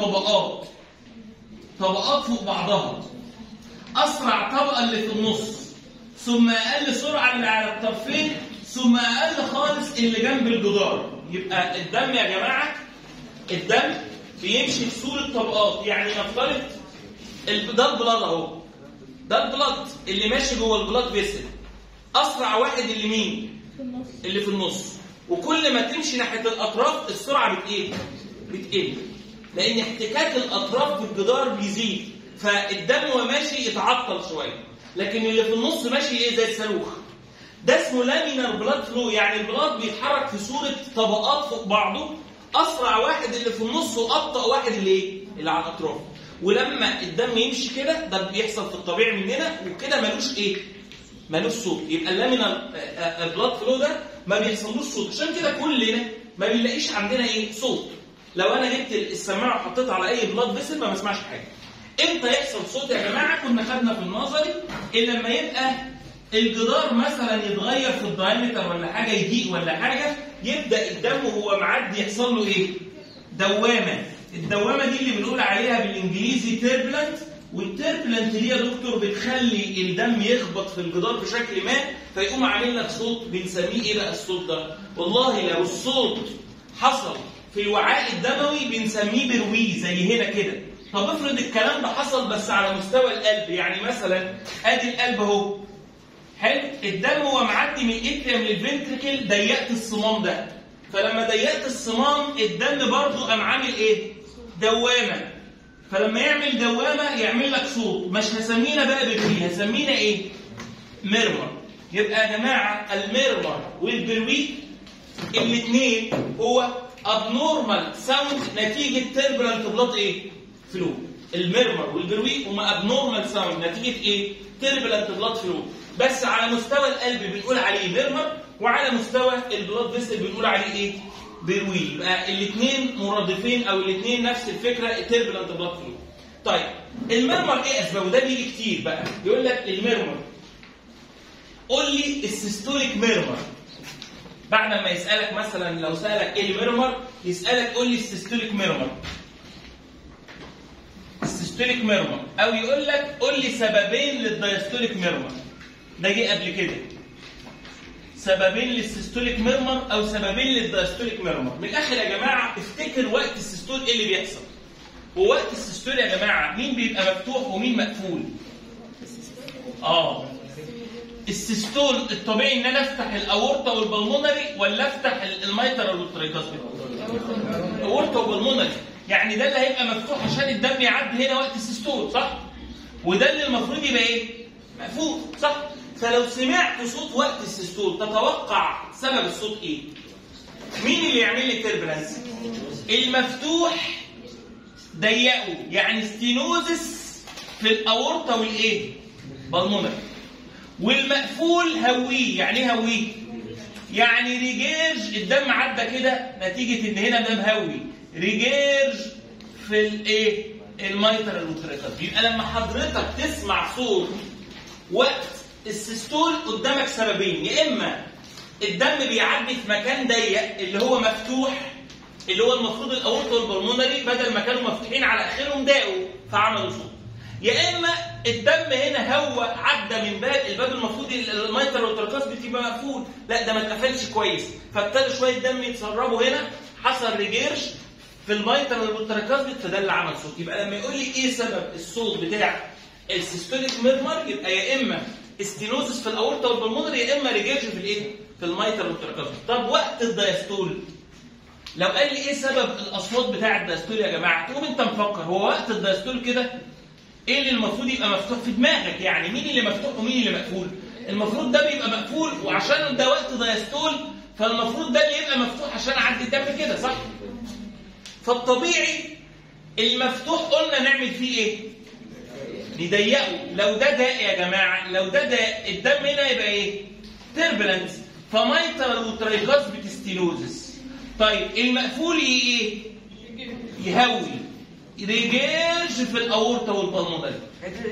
طبقات فوق بعضها. اسرع طبقه اللي في النص، ثم اقل سرعه اللي على الطرفين، ثم اقل خالص اللي جنب الجدار. يبقى الدم يا جماعه، الدم بيمشي في صوره طبقات. يعني نفترض ده البلاد اهو، ده البلاد اللي ماشي جوه البلاد فيسل. اسرع واحد اللي مين؟ اللي في النص. وكل ما تمشي ناحيه الاطراف السرعه بتقل، لان احتكاك الاطراف بالجدار بيزيد، فالدم وهو ماشي يتعطل شويه. لكن اللي في النص ماشي ايه؟ زي الصاروخ. ده اسمه لامينار بلاد فلو، يعني البلاد بيتحرك في صوره طبقات فوق بعضه. اسرع واحد اللي في النص وابطا واحد اللي على الاطراف. ولما الدم يمشي كده، ده بيحصل في الطبيعي مننا، وكده ملوش صوت. يبقى اللامينار بلاد فلو ده ما بيحصلوش صوت، عشان كده كلنا ما بنلاقيش عندنا صوت. لو انا جبت السماعه وحطيتها على اي بلاد فيسل ما بسمعش حاجه. امتى يحصل صوت يا جماعه؟ كنا خدنا في النظري ان لما يبقى الجدار مثلا يتغير في الدايمتر ولا حاجه، يضيق ولا حاجه، يبدا الدم وهو معدي يحصل له ايه؟ دوامه. الدوامه دي اللي بنقول عليها بالانجليزي تيربلنت، والتيربلنت دي يا دكتور بتخلي الدم يخبط في الجدار بشكل ما فيقوم عامل لك صوت بنسميه ايه بقى الصوت ده؟ والله لو الصوت حصل في الوعاء الدموي بنسميه بروي زي هنا كده. طب افرض الكلام ده حصل بس على مستوى القلب، يعني مثلا ادي القلب اهو، حلو، الدم هو معدي من الاتريوم للفنتريكل، ضيقت الصمام ده، فلما ضيقت الصمام الدم برضه قام عامل ايه؟ دوامه. فلما يعمل دوامه يعمل لك صوت، مش هسمينا بقى بروي، هسمينا ايه؟ ميرمر. يبقى يا جماعه الميرمر والبروي الاثنين هو ابنورمال ساوند نتيجه تيربلنت بلاد ايه؟ فلو. الميرمر والبروي هما ابنورمال ساوند نتيجه ايه؟ تيربلنت بلاد فلو. بس على مستوى القلب بنقول عليه ميرمر، وعلى مستوى البلاد فيسل بنقول عليه ايه؟ بروي. يبقى الاثنين مرادفين او الاثنين نفس الفكره، تيربلنت بلاد فلو. طيب الميرمر ايه اسبابه؟ ده بيجي كتير بقى، يقول لك الميرمر قول لي السيستوليك ميرمر. بعد ما يسالك مثلا لو سالك ايه الميرمر يسالك قول لي السيستوليك ميرمر. السيستوليك ميرمر، او يقول لك قول لي سببين للدايستوليك ميرمر. ده جه قبل كده. سببين للسيستوليك ميرمر او سببين للدايستوليك ميرمر. من الاخر يا جماعه افتكر وقت السيستول ايه اللي بيحصل. ووقت السيستول يا جماعه مين بيبقى مفتوح ومين مقفول؟ السيستول الطبيعي ان انا افتح الاورطه والبلمونري ولا افتح الميترال والترايكاسبيد؟ الاورطه والبلمونري. يعني ده اللي هيبقى مفتوح عشان الدم يعدي هنا وقت السيستول، صح؟ وده اللي المفروض يبقى ايه؟ مقفول، صح؟ فلو سمعت صوت وقت السيستول تتوقع سبب الصوت ايه؟ مين اللي يعمل لي تيربلنس؟ المفتوح ضيقه، يعني ستينوزس في الاورطه والايه؟ بالمونري. والمقفول هويه، يعني ايه هويه؟ يعني ريجيرج الدم عدى كده نتيجه ان هنا ده مهوي، ريجيرج في الايه؟ الميترال والترايكاسبيد. يبقى لما حضرتك تسمع صوت وقت السيستول قدامك سببين، يا اما الدم بيعدي في مكان ضيق اللي هو مفتوح، اللي هو المفروض الاورطه والبلمونري بدل ما كانوا مفتوحين على اخرهم ضاقوا فعملوا صوت، يا اما الدم هنا هو عدى من باب الباب المفروض الميترال والترايكاسبيد يبقى مقفول، لا ده ما اتقفلش كويس فابتدى شويه دم يتسربوا هنا، حصل ريجيرش في الميترال والترايكاسبيد فده اللي عمل صوت. يبقى لما يقول لي ايه سبب الصوت بتاع السيستوليك ميرمر يبقى يا اما استينوزس في الاورطه والبلمونري يا اما ريجيرج في الايه؟ في الميترال والترايكاسبيد. طب وقت الدايستول لو قال لي ايه سبب الاصوات بتاع الدايستول يا جماعه؟ تقوم انت مفكر هو وقت الدايستول كده ايه اللي المفروض يبقى مفتوح في دماغك؟ يعني مين اللي مفتوح ومين اللي مقفول؟ المفروض ده بيبقى مقفول وعشان ده وقت دايستول فالمفروض ده اللي يبقى مفتوح عشان اعدي الدم كده، صح؟ فالطبيعي المفتوح قلنا نعمل فيه ايه؟ نضيقه. لو ده ضاق يا جماعه، لو ده ضاق الدم هنا يبقى ايه؟ تيربلنس، فميترال وترايكاسبيد ستينوزس. طيب المقفول ايه؟ يهوي، ريجيرج في الاورطه والبلمونري.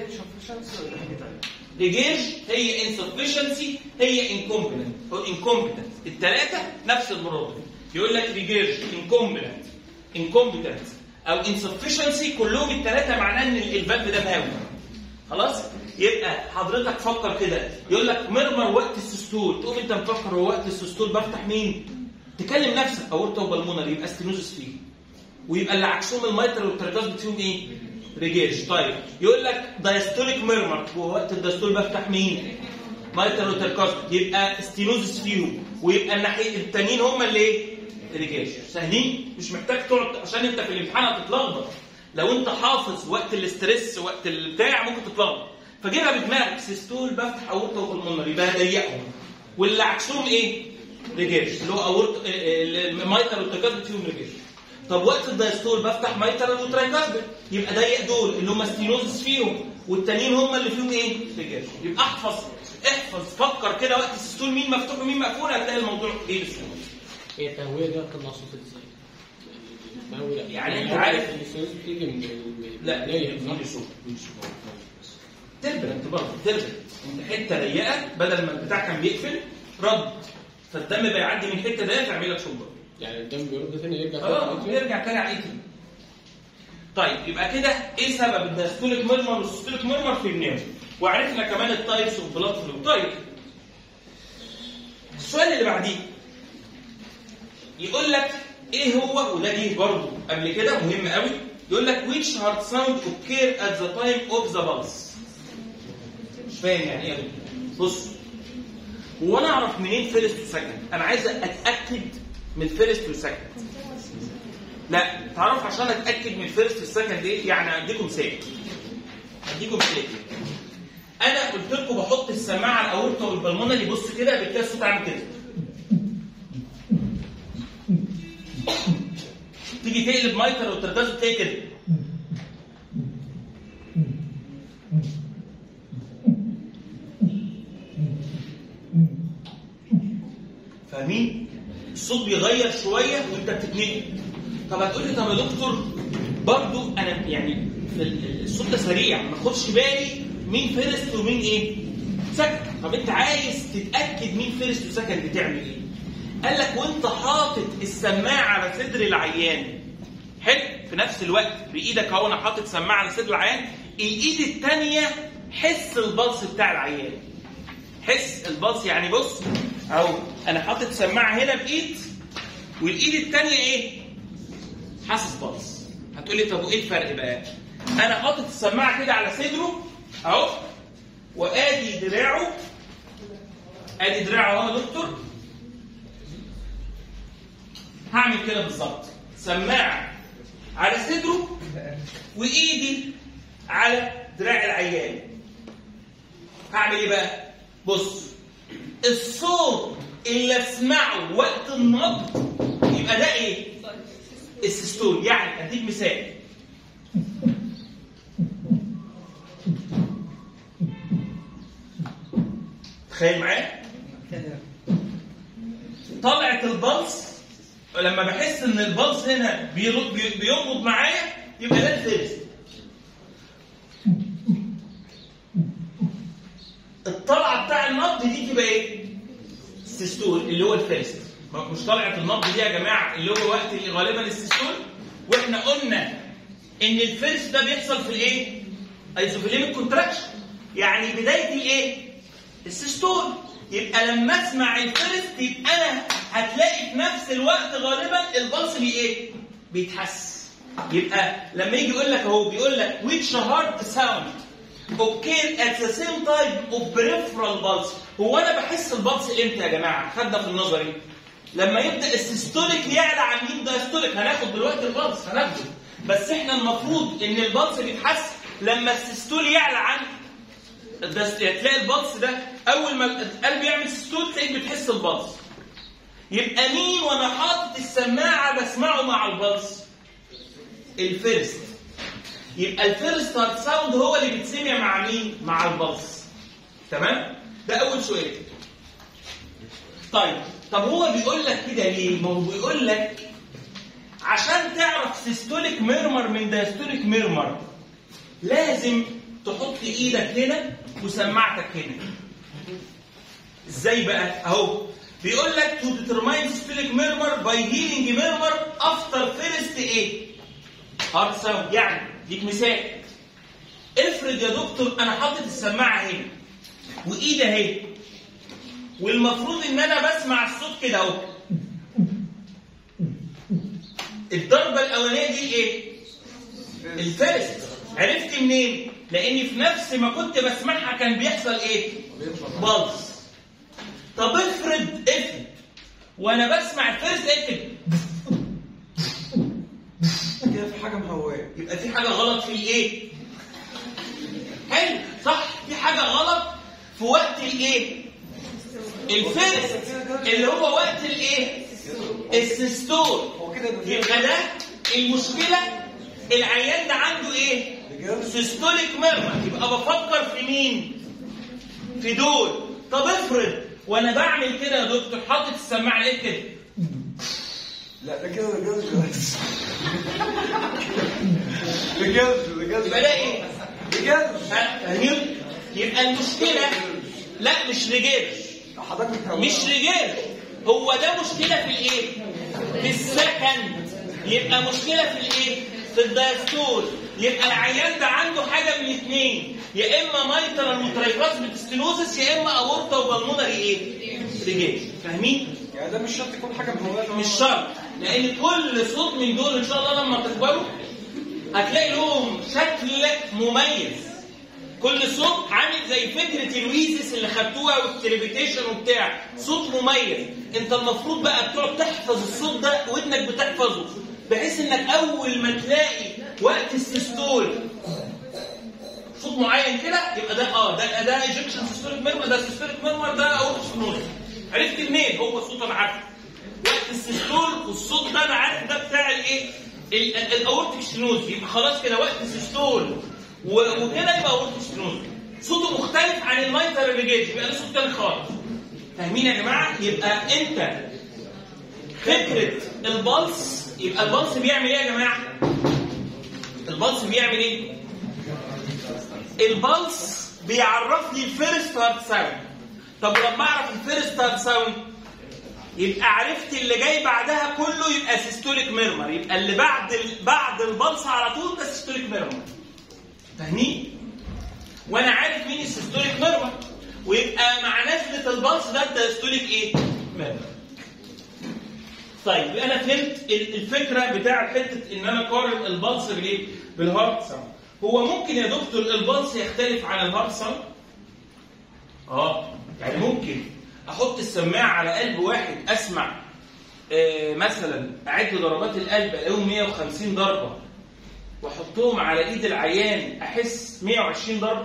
ريجيرج هي انسفشنسي هي انكومبتنت، الثلاثه نفس المرادف. يقول لك ريجيرج انكومبتنت او انسفشنسي كلهم الثلاثه معناه ان الفالف ده مهوي. خلاص؟ يبقى حضرتك فكر كده، يقول لك ميرمر وقت السيستول، تقوم انت مفكر هو وقت السيستول بفتح مين؟ تكلم نفسك اورطه وبلمونري يبقى ستينوزس فيه، ويبقى اللي عكسهم الميترال والترايكاسبيد فيهم ايه؟ ريجيرج. طيب يقول لك دايستوليك ميرمر، هو وقت الدايستول بفتح مين؟ ميترال والترايكاسبيد، يبقى ستينوزس فيهم، ويبقى الناحيه التانيين هم اللي ايه؟ ريجيرج. سهلين، مش محتاج تقعد عشان انت في الامتحان هتتلخبط. لو انت حافظ وقت الاسترس وقت البتاع ممكن تتلخبط، فجيبها بدماغك سيستول بفتح اورطه وبلمونري يبقى ضيقهم، واللي عكسهم ايه؟ ريجيرج، اللي هو اورطه الميترال والترايكاسبيد فيهم ريجيرج. طب وقت الدايستول بفتح ميترال وترايكاسبيد يبقى ضيق دول اللي هم ستينوزس فيهم، والتانيين هم اللي فيهم ايه؟ ريجيرج. يبقى احفظ فكر كده وقت السيستول مين مفتوح ومين مقفول، هتلاقي الموضوع ايه بسهوله. هي التهويه دي بتطلع صوت ازاي؟ يعني انت عارف الفلوس بتيجي من لا تربلنت برضه تربلنت، انت حته ضيقه بدل ما البتاع كان بيقفل رد، فالدم بيعدي من الحته دي فيعمل لك شومبر. يعني الدم بيرد تاني يرجع يرجع تاني على الايتم. طيب يبقى كده ايه سبب الدايستوليك ميرمر والسيستوليك ميرمر في النيرف؟ وعرفنا كمان التايبس اوف بلاد فلو. طيب السؤال اللي بعديه يقول لك ايه هو، وده جه برضه قبل كده مهم قوي، يقول لك which heart sound occur at the time of the pulse. مش فاهم يعني ايه يا دكتور؟ بص، هو انا اعرف منين فيرست وسكند؟ انا عايز اتاكد من الفيرست والسكند. لا تعرف عشان اتاكد من الفيرست والسكند ايه؟ يعني اديكم مثال. انا قلت لكم بحط السماعه على الاورطه والبلمونري، بص كده بتلاقي الصوت عامل كده. تيجي تقلب مايكر وترتاز تلاقي كده. فاهمين؟ الصوت بيغير شويه وانت بتتنقل. طب هتقول لي طب يا دكتور برضه انا يعني الصوت ده سريع ما اخدش بالي مين فيرست ومين ايه؟ سكند. طب انت عايز تتاكد مين فيرست وسكند تعمل ايه؟ قال لك وانت حاطط السماعه على صدر العيان، حلو، في نفس الوقت بايدك اهو انا حاطط سماعه على صدر العيان، الايد الثانيه حس البلس بتاع العيان. حس البلس يعني بص اهو انا حاطط سماعه هنا بايد والايد الثانيه ايه؟ حاسس بلس. هتقول لي طب وايه الفرق بقى؟ انا حاطط السماعه كده على صدره اهو، وادي دراعه، ادي دراعه اهو يا دكتور، هعمل كده بالظبط، سماعه على صدره وايدي على دراع العيان. هعمل ايه بقى؟ بص، الصوت اللي اسمعه وقت النبض يبقى ده ايه؟ السيستول. يعني اديك مثال، تخيل معايا طلعت البلس، لما بحس ان البلس هنا بينبض معايا يبقى ده الفيرست. الطلعه بتاع النبض دي تبقى ايه؟ السيستول اللي هو الفيرست. مش طلعت النبض دي يا جماعه اللي هو وقت غالبا السيستول، واحنا قلنا ان الفيرست ده بيحصل في الايه؟ ايزوفيليميك كونتراكشن، يعني بدايه الايه؟ السيستول. يبقى لما اسمع الفيرست يبقى انا هتلاقي في نفس الوقت غالبا البلس ايه؟ بيتحس. يبقى لما يجي يقول لك اهو بيقول لك which heart sound occur at the same time of peripheral pulse. هو انا بحس البلس امتى يا جماعه؟ خدنا في النظري لما يبدا السيستوليك يعلى عن مين دايستوليك. هناخد دلوقتي البلس هناخده، بس احنا المفروض ان البلس بيتحس لما السيستول يعلى عن تلاقي البلس ده اول ما القلب يعمل سيستول تلاقيك بتحس البلس. يبقى مين وانا حاطط السماعه بسمعه مع البلس؟ الفيرست. يبقى الفيرست هارت ساوند هو اللي بيتسمع مع مين؟ مع البلس. تمام؟ ده اول سؤال. طيب طب هو بيقول لك كده ليه؟ ما هو بيقول لك عشان تعرف سيستوليك ميرمر من دايستوليك ميرمر لازم تحط ايدك هنا وسماعتك هنا. ازاي بقى؟ اهو بيقول لك to determine systolic murmur by hearing murmur after first ايه؟ heart sound. يعني ديك مثال، افرض يا دكتور انا حاطط السماعه هنا وايدي اهي، والمفروض ان انا بسمع الصوت كده اهو. الضربه الاولانيه دي ايه؟ الفيرست. عرفت منين؟ لاني في نفس ما كنت بسمعها كان بيحصل ايه؟ بلس. طب افرض وانا بسمع الفيرست اكتب كده في حاجه مهويه، يبقى في حاجه غلط في الايه؟ حلو صح، في حاجه غلط في وقت الايه؟ الفيرست اللي هو وقت الايه؟ السيستول. يبقى ده المشكله، العيان ده عنده ايه؟ سيستوليك ميرمر. يبقى بفكر في مين؟ في دول. طب افرض وانا بعمل كده يا دكتور حاطط السماعه ليه كده؟ لا ده كده بجد يبقى ده ايه؟ بجد فاهمين؟ يبقى المشكله لا مش رجال، حضرتك مش رجال، هو ده مشكله في الايه؟ في السكند. يبقى مشكله في الايه؟ في الدايستول. يبقى العيان ده عنده حاجه من اثنين، يا اما مايترال مترايفاسميك ستينوزس يا اما اورطه وبلمونري ايه؟ رجال. فاهمين؟ يعني ده مش شرط يكون حاجه مهويه. مش شرط، لان كل صوت من دول ان شاء الله لما تكبروا هتلاقي لهم شكل مميز. كل صوت عامل زي فكره الويزس اللي خدتوها والتريبيتيشن وبتاع، صوت مميز. انت المفروض بقى بتقعد تحفظ الصوت ده ودنك بتحفظه، بحيث انك اول ما تلاقي وقت السيستول صوت معين كده يبقى ده ايجكشن سيستوليك ميرمر، ده سيستوليك ميرمر، ده اورتوسنوز. عرفت منين؟ هو صوت انا عارفه وقت السيستول، والصوت ده انا عارف ده بتاع الايه؟ الاورتيك ستينوز. يبقى خلاص كده وقت السيستول وكده يبقى اورتيك ستينوز. صوته مختلف عن المايتر ريجيج، يبقى له صوت تاني خالص. فاهمين يا جماعه؟ يبقى انت فكره البلس، يبقى البلس بيعمل ايه يا جماعه؟ البلس بيعمل ايه؟ البلس بيعرف لي الفيرست هارت ساوند. طب لما اعرف الفيرست هارت ساوند يبقى عرفت اللي جاي بعدها كله يبقى سيستوليك ميرمر، يبقى اللي بعد البلس على طول ده سيستوليك ميرمر. فاهمين؟ وانا عارف مين السيستوليك ميرمر، ويبقى مع نزله البلس ده الدايستوليك ايه؟ ميرمر. طيب انا فهمت الفكره بتاع حته ان انا اقارن البلس بالايه؟ بالهارت ساوند. هو ممكن يا دكتور البلس يختلف عن الهارت ساوند؟ يعني ممكن احط السماعه على قلب واحد اسمع مثلا اعد ضربات القلب الاقيهم 150 ضربه، واحطهم على ايد العيان احس 120 ضربه؟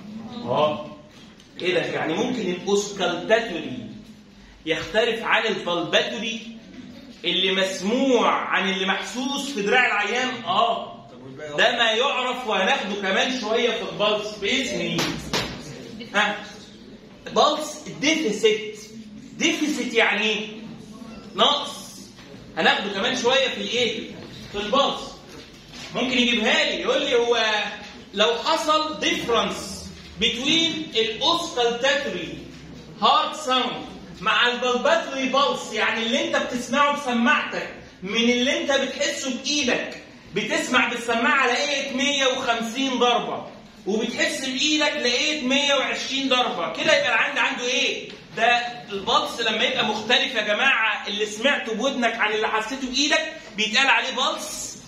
ايه ده؟ يعني ممكن الاوسكالتاتوري يختلف عن البلباتوري اللي مسموع عن اللي محسوس في دراع العيان؟ ده ما يعرف وهناخده كمان شويه في البلس باذن الله. بلس ديفيسيت يعني ايه؟ نقص. هناخده كمان شويه في الايه؟ في البلس. ممكن يجيبها لي يقول لي هو لو حصل ديفرنس بين الاوسكالتاتوري هارت ساوند مع البلباتوري بلس، يعني اللي انت بتسمعه بسماعتك من اللي انت بتحسه بايدك، بتسمع بالسماعه لقيت 150 ضربه وبتحس بايدك لقيت 120 ضربه، كده يبقى العند عنده ايه؟ ده البلس لما يبقى مختلف يا جماعه، اللي سمعته بودنك عن اللي حسيته بايدك بيتقال عليه بلس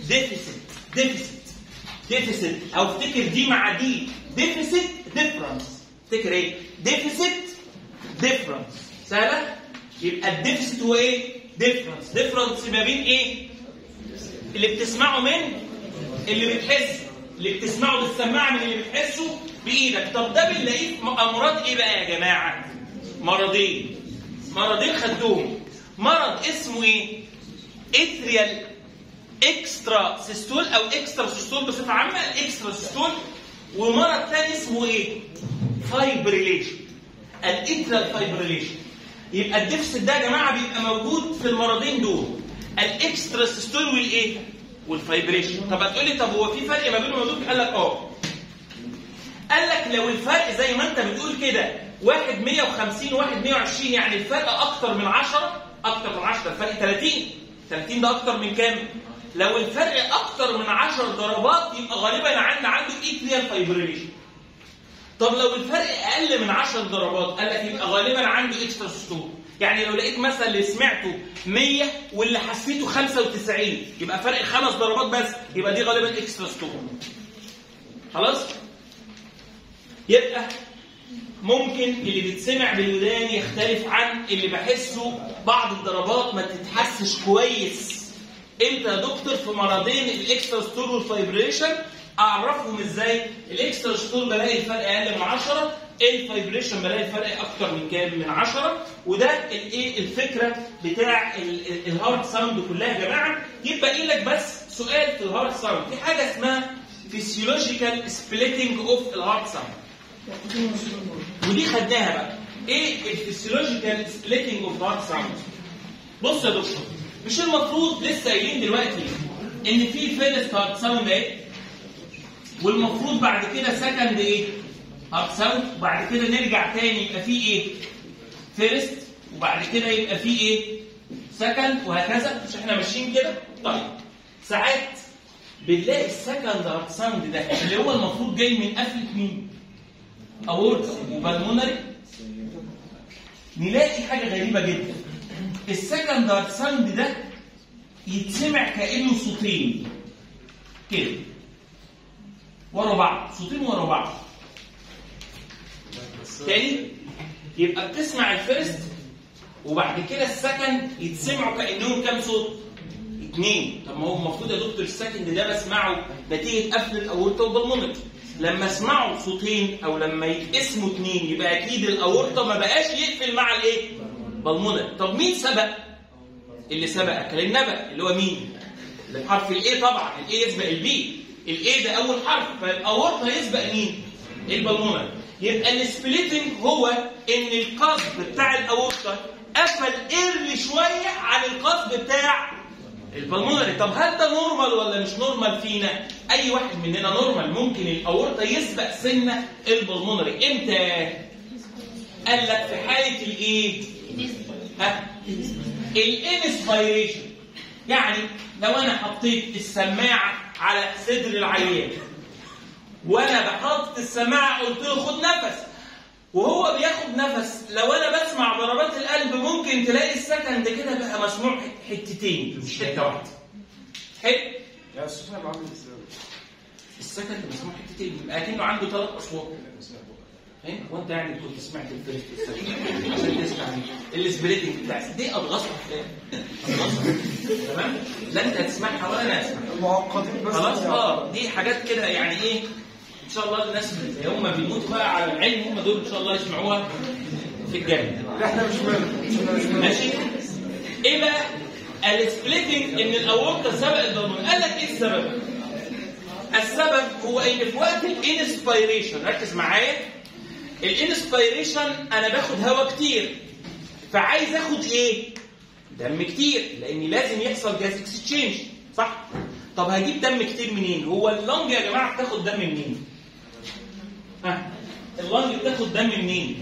ديفيسيت. او افتكر دي مع دي، ديفيسيت ديفرنس. افتكر ايه؟ ديفرنس سهله. يبقى الديفيسيت هو ايه؟ ديفرنس ما بين ايه؟ اللي بتسمعه من اللي بتحسه، اللي بتسمعه بالسماعه من اللي بتحسه بايدك. طب ده بنلاقيه في امراض ايه بقى يا جماعه؟ مرضين خدوهم. مرض اسمه ايه؟ اتريال اكسترا سيستول او اكسترا سيستول بصفه عامه، الاكسترا سيستول. ومرض ثاني اسمه ايه؟ فايبريليشن، الاتريال فايبريليشن. يبقى الديفيسيت ده يا جماعه بيبقى موجود في المرضين دول، الاكسترا سيستول والايه؟ والفايبريشن. طب هتقول لي طب هو في فرق ما بينهم يا دكتور؟ قال لك قال لك لو الفرق زي ما انت بتقول كده، واحد 150 وواحد 120، يعني الفرق اكتر من 10، الفرق 30 ده اكتر من كام؟ لو الفرق اكتر من 10 ضربات يبقى غالبا عنده اتريال فايبريليشن. طب لو الفرق اقل من 10 ضربات قال لك يبقى غالبا عنده اكسترا سيستول. يعني لو لقيت مثلا اللي سمعته 100 واللي حسيته 95 يبقى فرق 5 ضربات بس، يبقى دي غالبا اكسترا سيستول. خلاص؟ يبقى ممكن اللي بيتسمع بالودان يختلف عن اللي بحسه بعض الضربات ما تتحسش كويس. امتى يا دكتور؟ في مرضين الاكسترا سيستول والفايبريشن. اعرفهم ازاي؟ الاكسترا سيستول بلاقي الفرق اقل من 10، الفايبريشن بلاقي الفرق اكتر من كام؟ من 10. وده الايه؟ الفكره بتاع الهارت ساوند كلها يا جماعه. يبقى لك بس سؤال في الهارت ساوند، في حاجه اسمها فيسيولوجيكال سبليتنج اوف الهارت ساوند، ودي خدناها بقى. ايه الفيسيولوجيكال سبليتنج اوف الهارت ساوند؟ بص يا دكتور، مش المفروض لسه قايلين دلوقتي ان في فيرست هارت ساوند ايه؟ والمفروض بعد كده سكند ايه؟ هارت ساوند، وبعد كده نرجع تاني يبقى في ايه؟ فيرست، وبعد كده يبقى في ايه؟ سكند، وهكذا. مش احنا ماشيين كده؟ طيب ساعات بنلاقي السكند هارت ساوند ده اللي هو المفروض جاي من قفله مين؟ اورتا وبالمونري. نلاقي حاجه غريبه جدا، السكند هارت ساوند ده يتسمع كانه صوتين كده ورا بعض، صوتين ورا بعض. تاني يبقى بتسمع الفيرست وبعد كده السكند يتسمعوا كانهم كام صوت؟ 2. طب ما هو المفروض يا دكتور السكند ده بسمعه نتيجه قفل الاورتا وبالمونري. لما اسمعوا صوتين او لما يتقسموا 2 يبقى اكيد الاورتا ما بقاش يقفل مع الايه؟ بالمونري. طب مين سبق؟ اللي سبق كان النبأ اللي هو مين؟ الحرف الاي. طبعا الاي يسبق البي، الاي ده اول حرف، فالاورتا يسبق مين؟ البالمونري. يبقى السبليتنج هو ان القصب بتاع الاورتا قفل ايرلي شويه عن القصب بتاع البالمونري. طب هل ده نورمال ولا مش نورمال فينا؟ اي واحد مننا نورمال، ممكن الاورتا يسبق سنه البالمونري. امتى؟ قال لك في حاله الايه؟ الانسبيريشن. يعني لو انا حطيت السماعه على صدر العيان وانا بحط السماعه قلت له خد نفس، وهو بياخد نفس، لو انا بسمع ضربات القلب ممكن تلاقي السكند كده بقى مسموع حتتين مش حته واحده. حلو؟ يا استاذ انا بعمل ازاي؟ السكند مسموع حتتين، يبقى كأنه عنده 3 اصوات. فاهم؟ هو انت يعني كنت سمعت الفيرست عشان تسمع السبريتنج بتاعتي دي اضغط تمام؟ لا انت هتسمعها ولا انا هسمعها. المعقدين بس خلاص. دي حاجات كده يعني ايه؟ ان شاء الله الناس اللي هم بيموتوا بقى على العلم هم دول ان شاء الله يسمعوها في الجنه. احنا مش منهم. ماشي؟ ايه بقى؟ السبليتنج ان الاورطه سبق البالمونري. قال لك ايه السبب؟ السبب هو ان في وقت الانسبيريشن، ركز معايا، الانسبيريشن انا باخد هواء كتير، فعايز اخد ايه؟ دم كتير، لان لازم يحصل جاز اكسشينج، صح؟ طب هجيب دم كتير منين؟ هو اللنج يا جماعه بتاخد دم منين؟ اللنج بتاخد دم منين؟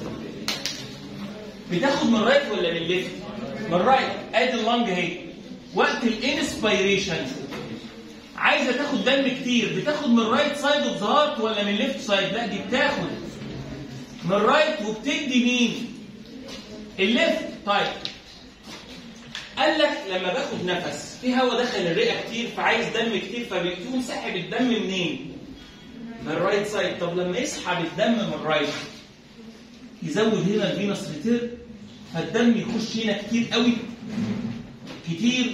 بتاخد من الرايت ولا من الليفت؟ من الرايت. ادي اللنج اهي. وقت الانسبيريشن عايزه تاخد دم كتير، بتاخد من الرايت سايد اوف ذا هارت ولا من الليفت سايد؟ لا دي بتاخد من الرايت وبتدي مين؟ الليفت. طيب قال لك لما باخد نفس في هواء دخل الرئه كتير فعايز دم كتير، فبيقوم ساحب الدم منين؟ من الرايت سايد. طب لما يسحب الدم من الرايت يزود هنا الفينوس ريتيرن، فالدم يخش هنا كتير قوي كتير.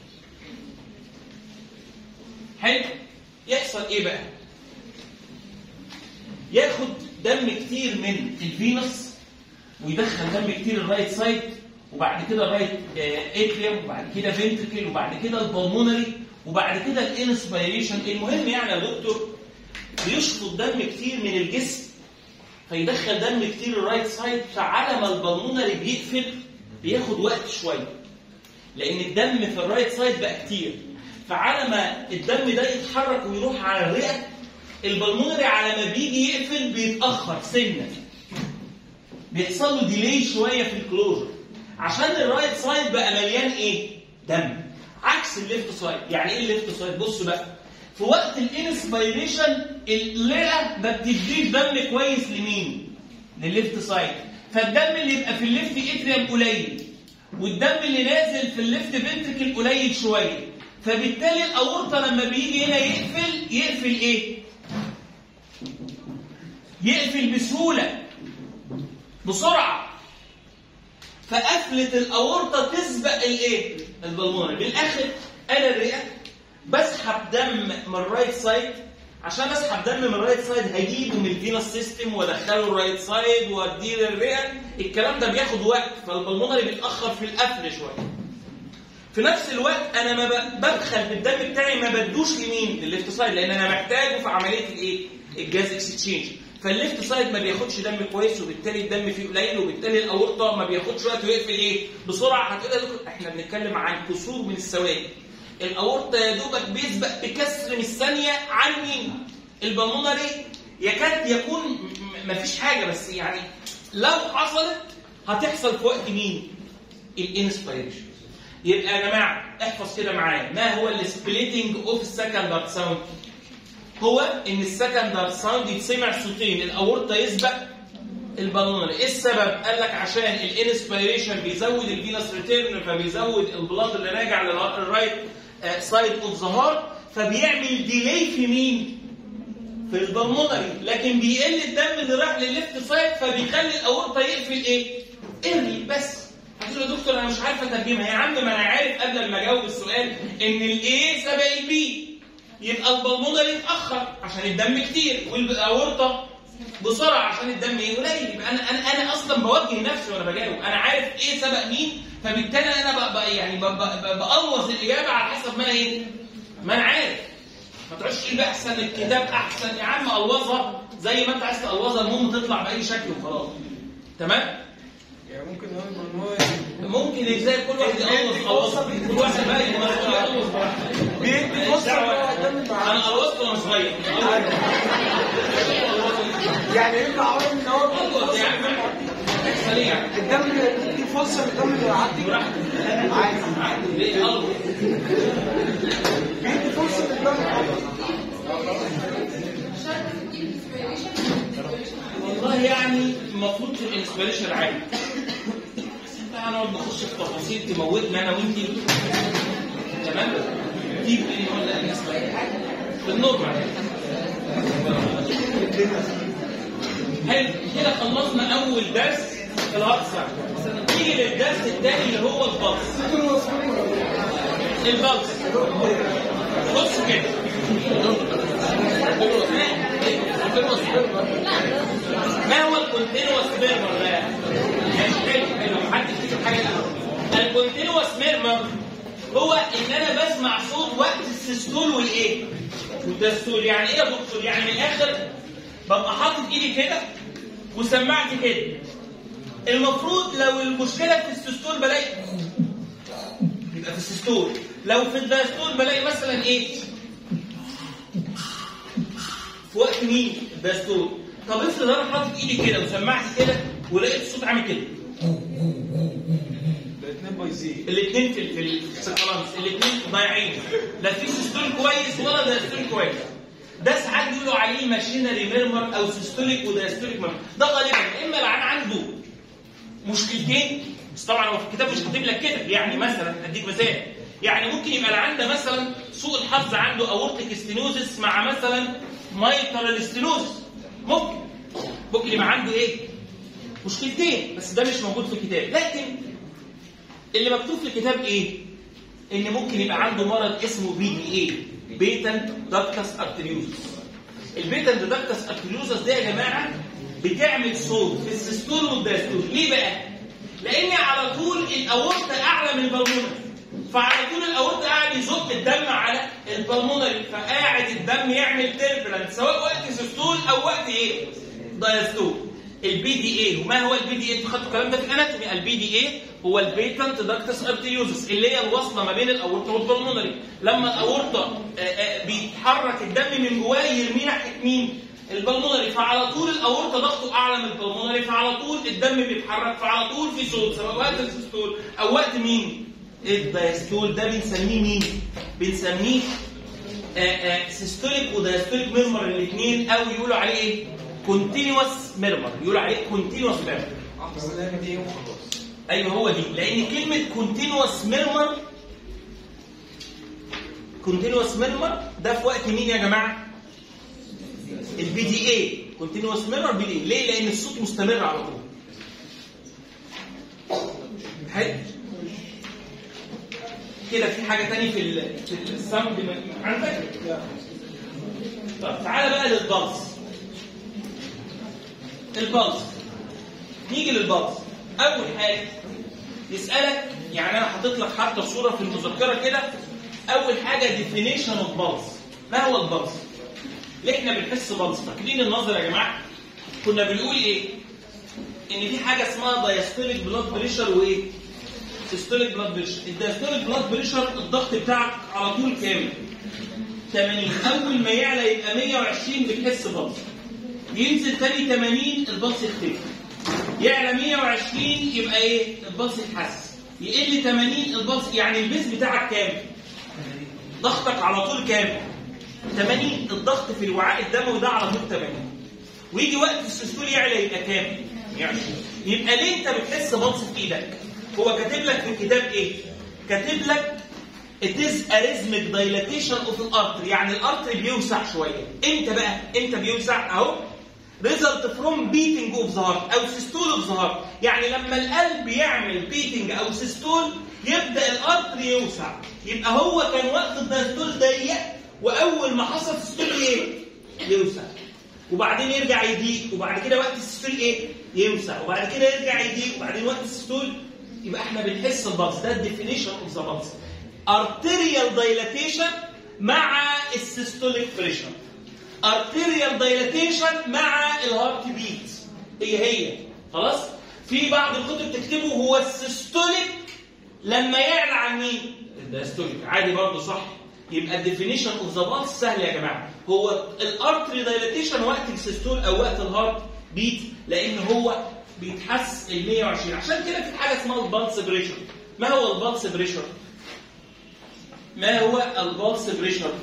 حلو؟ يحصل ايه بقى؟ ياخد دم كتير من الفينوس ويدخل دم كتير الرايت سايد، وبعد كده الرايت اتريوم، وبعد كده فنتركل، وبعد كده البلمونري، وبعد كده الانسبيريشن. المهم يعني يا دكتور بيشفط دم كتير من الجسم فيدخل دم كتير الرايت سايد، فعلى ما البلمونري بيقفل بياخد وقت شويه لان الدم في الرايت سايد بقى كتير، فعلى ما الدم ده يتحرك ويروح على الرئه البلمونري على ما بيجي يقفل بيتاخر سنه، بيحصل له ديلي شويه في الكلوجر عشان الرايت سايد بقى مليان ايه؟ دم، عكس الليفت سايد. يعني ايه الليفت سايد؟ بص بقى، في وقت الانسبيريشن الرئه ما بتديش دم كويس لمين؟ للليفت سايد، فالدم اللي يبقى في الليفت اتريوم قليل والدم اللي نازل في الليفت فنتركل قليل شويه، فبالتالي الاورطه لما بيجي هنا يقفل ايه؟ يقفل بسهوله بسرعه، فقفله الاورطه تسبق الايه؟ البلمونري. بالاخر انا الرئه بسحب دم من الرايت سايد، عشان اسحب دم من الرايت سايد هجيبه من الفينوس سيستم وادخله الرايت سايد واديه للرئه، الكلام ده بياخد وقت، فالبلمونري بيتاخر في القفل شويه. في نفس الوقت انا ما بدخل بالدم بتاعي ما بدوش لمين؟ للليفت سايد، لان انا محتاجه في عمليه الايه؟ الجاز اكسشينج. فالليفت سايد ما بياخدش دم كويس، وبالتالي الدم فيه قليل، وبالتالي الاورطه ما بياخدش وقت ويقفل ايه بسرعه. هتقول يا دكتور احنا بنتكلم عن كسور من الثواني، الاورطه يا دوبك بيسبق بكسر من الثانيه عن مين؟ البلمونري يكاد يكون مفيش حاجه، بس يعني لو حصلت هتحصل في وقت مين؟ الانسبيريشن. يبقى يا جماعه احفظ كده معايا، ما هو السبليتنج اوف السكندر ساوند؟ هو ان السكندر ساوند يتسمع صوتين، الاورطه يسبق البلمونري. ايه السبب؟ قال لك عشان الانسبيريشن بيزود الفينس ريتيرن، فبيزود البلاد اللي راجع للرايت سايد اوف ذا هارت، فبيعمل ديلي في مين؟ في البلمونري، لكن بيقل الدم اللي راح للليفت سايد، فبيخلي الاورطه يقفل ايه؟ ايرلي. بس هتقول يا دكتور انا مش عارفه اترجمها. يا عم ما انا عارف قبل ما اجاوب السؤال ان الايه سبق البي، يبقى البلمونري اتاخر عشان الدم كتير، والاورطه بسرعه عشان الدم ايه قليل. يبقى انا اصلا بوجه نفسي وانا بجاوب، انا عارف ايه سبق مين، فبالتالي انا يعني بقوص الاجابه على حسب ما ايه؟ ما انا عارف. ما تقعدش تقول بقى احسن الكتاب احسن، يا عم قلوظها زي ما انت عايز تقلوظها، المهم تطلع باي شكل وخلاص. تمام؟ يعني ممكن نقول ممكن ازاي كل واحد يقلوظ كل واحد بقى يقلوظ براحته. بيدي فرصه انا قلوظت وانا صغير. يعني يبقى عوض ان هو قلوظ يا عم يحصل ايه يعني؟ الدم بيدي فرصه للدم اللي يعدي براحته. عادي ليه قلوظ؟ بيدي فرصه للدم والله يعني المفروض في الانسبيريشن عادي. هنقعد نخش في تفاصيل تموتنا انا وانتي. تمام؟ دي ولا الانسبيريشن عادي بالنورمال. حلو كده خلصنا اول درس في الهارت ساوند. نيجي للدرس الثاني اللي هو البلس. البلس بص كده، ما هو الكونتينوس ميرمر ده؟ حلو حد يفتكر حاجه الاول. الكونتينوس ميرمر هو ان انا بسمع صوت وقت السيستول والايه؟ والداستول. يعني ايه يا دكتور؟ يعني من الاخر ببقى حاطط ايدي كده وسماعتي كده. المفروض لو المشكله في السيستول بلاقي يبقى في السيستول، لو في الداستول بلاقي مثلا ايه؟ في وقت مين؟ الداستول. طب افرض انا حاطط ايدي كده وسماعتي كده ولقيت الصوت عامل كده. الاثنين بايظين، الاثنين في السيكولانس، الاثنين ضايعين، لا في سيستول كويس ولا داستول كويس. ده ساعات بيقولوا عليه ماشينري ميرمر او سيستوليك وداستوليك ميرمر. ده غالبا اما العيان عنده مشكلتين، بس طبعا هو في الكتاب مش كاتب لك كده. يعني مثلا اديك مثال، يعني ممكن يبقى العيان ده مثلا سوء الحظ عنده اورتيك ستينوزس مع مثلا مايترال ستينوزس. ممكن يبقى عنده ايه؟ مشكلتين، بس ده مش موجود في الكتاب. لكن اللي مكتوب في الكتاب ايه؟ ان ممكن يبقى عنده مرض اسمه بي دي اي، بيتنت داكتس ارتريوزس. البيتنت داكتس ارتريوزس ده يا جماعه بتعمل صوت في السيستول والداستول. ليه بقى؟ لان على طول الاورطه اعلى من البلمونري، فعلى طول الاورطه قاعد يزق الدم على البلمونري، فقاعد الدم يعمل تيربلنت سواء وقت سيستول او وقت ايه؟ دايستول. البي دي اي، وما هو البي دي اي؟ خدتوا الكلام ده في الاناتومي. البي دي اي هو البيتنت داكتس ارتريوزس، اللي هي الوصله ما بين الاورطه والبلمونري. لما الاورطه بيتحرك الدم من جواه يرميه ناحيه مين؟ البلمونري، فعلى طول الاورطه ضغطه اعلى من البلمونري، فعلى طول الدم بيتحرك، فعلى طول في صوت سواء وقت السيستول او وقت مين؟ الدايستول. ده بنسميه مين؟ بنسميه سيستوليك ودايستوليك ميرمر الاثنين، او يقولوا عليه ايه؟ كونتينوس ميرمر. يقولوا عليه كونتينوس ميرمر. ايوه هو دي، لان كلمه كونتينوس ميرمر، كونتينوس ميرمر ده في وقت مين يا جماعه؟ البي دي اي. كونتينوس ميرمر بي دي اي. ليه؟ لان الصوت مستمر على طول. حلو كده. في حاجه ثانيه في الساوند عندك؟ طب تعالى بقى للبلس. البلس، نيجي للبلس. اول حاجه يسالك، يعني انا حاطط لك حتى صوره في المذكره كده. اول حاجه ديفينيشن اوف بلس. ما هو البلس؟ اللي احنا بنحس بلس، فاكرين النظر يا جماعه؟ كنا بنقول ايه؟ ان في حاجه اسمها دايستوليك بلاد بريشر وايه؟ سيستوليك بلاد بريشر. الدايستوليك بلاد بريشر الضغط بتاعك على طول كام؟ 80. اول ما يعلى يبقى 120 بتحس بلس. ينزل تاني 80 البلس يختفي. يعلى 120 يبقى ايه؟ البلس يتحس. يقل 80 البلس، يعني البيز بتاعك كام؟ ضغطك على طول كام؟ 80. الضغط في الوعاء الدموي ده على طول 80. ويجي وقت السيستول يعلى يبقى كام؟ 120. يبقى ليه انت بتحس بلس في ايدك؟ هو كاتب لك في الكتاب ايه؟ كاتب لك it is a rhythmic dilatation of the artery، يعني الارتري بيوسع شويه. امتى بقى؟ امتى بيوسع؟ اهو result from beating of the heart او systole of the heart، يعني لما القلب يعمل beating او systole يبدا الارتري يوسع. يبقى هو كان وقت الدايستول ضيق، واول ما حصل systole ايه؟ يوسع. وبعدين يرجع يضيق، وبعد كده وقت السيستول ايه؟ يوسع، وبعد كده يرجع يضيق، وبعدين وقت السيستول. يبقى احنا بنحس البلس، ده الديفينيشن اوف ذا بلس. arterial dilatation مع السيستوليك بريشر. arterial dilatation مع الهارت بيت. هي خلاص؟ في بعض الكتب تكتبه هو السيستوليك لما يعلى عن مين؟ الدايستوليك. عادي برضه صح. يبقى الديفينيشن اوف ذا بلس سهل يا جماعه، هو الارتري دايلاتيشن وقت السيستول او وقت الهارت بيت، لان هو بيتحس ال 120. عشان كده في حاجه اسمها البلس بريشر. ما هو البلس بريشر؟ ما هو البلس بريشر؟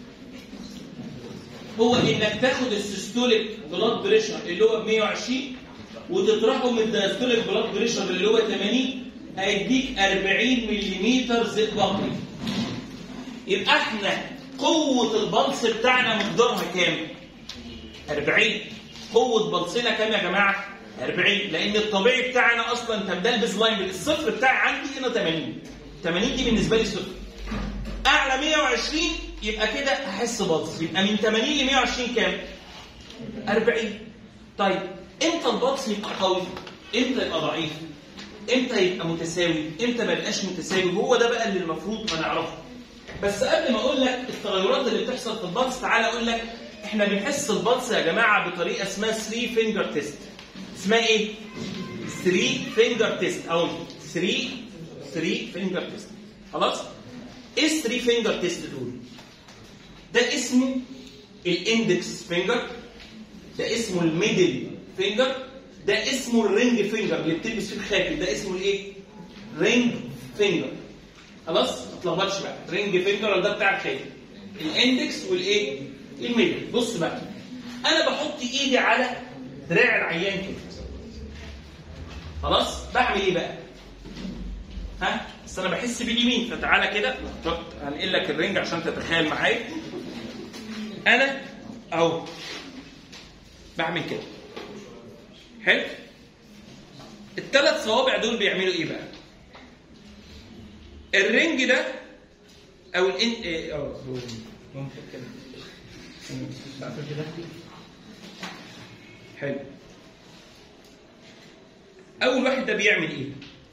هو انك تاخد السيستوليك بلاد بريشر اللي هو ب 120 وتطرحه من الدايستوليك بلاد بريشر اللي هو 80، هيديك 40 ملم زيت بقري. يبقى احنا قوة البلس بتاعنا مقدارها كام؟ 40. قوة بلسنا كام يا جماعة؟ 40، لأن الطبيعي بتاعنا أصلا طب ده البيز لاين، الصفر بتاعي عندي هنا 80. 80 دي بالنسبة لي صفر. أعلى 120 يبقى كده هحس بلس، يبقى من 80 ل 120 كام؟ 40. طيب إمتى البلس يبقى قوي؟ إمتى يبقى ضعيف؟ إمتى يبقى متساوي؟ إمتى ما يبقاش متساوي؟ هو ده بقى اللي المفروض ما نعرفه. بس قبل ما اقول لك التغيرات اللي بتحصل في البلس، تعالى اقول لك احنا بنحس البلس يا جماعه بطريقه اسمها 3 فينجر تيست. اسمها ايه؟ 3 فينجر تيست. اهو 3 فينجر تيست. خلاص؟ ايه 3 فينجر تيست دول؟ ده اسمه الاندكس فينجر، ده اسمه الميدل فينجر، ده اسمه الرينج فينجر اللي بتلبس فيه الخاتم، ده اسمه الايه؟ رينج فينجر. خلاص؟ ما تلخبطش بقى، رينج فينجر ده بتاع الخاتم. الاندكس والايه؟ الميدل. بص بقى، انا بحط ايدي على دراع العيان كده. خلاص؟ بعمل ايه بقى؟ ها؟ بس انا بحس باليمين، فتعالى كده هنقل لك الرينج عشان تتخيل معايا. انا اهو بعمل كده. حلو؟ الثلاث صوابع دول بيعملوا ايه بقى؟ الرينج ده او ممكن كده. حلو. اول واحد ده بيعمل ايه؟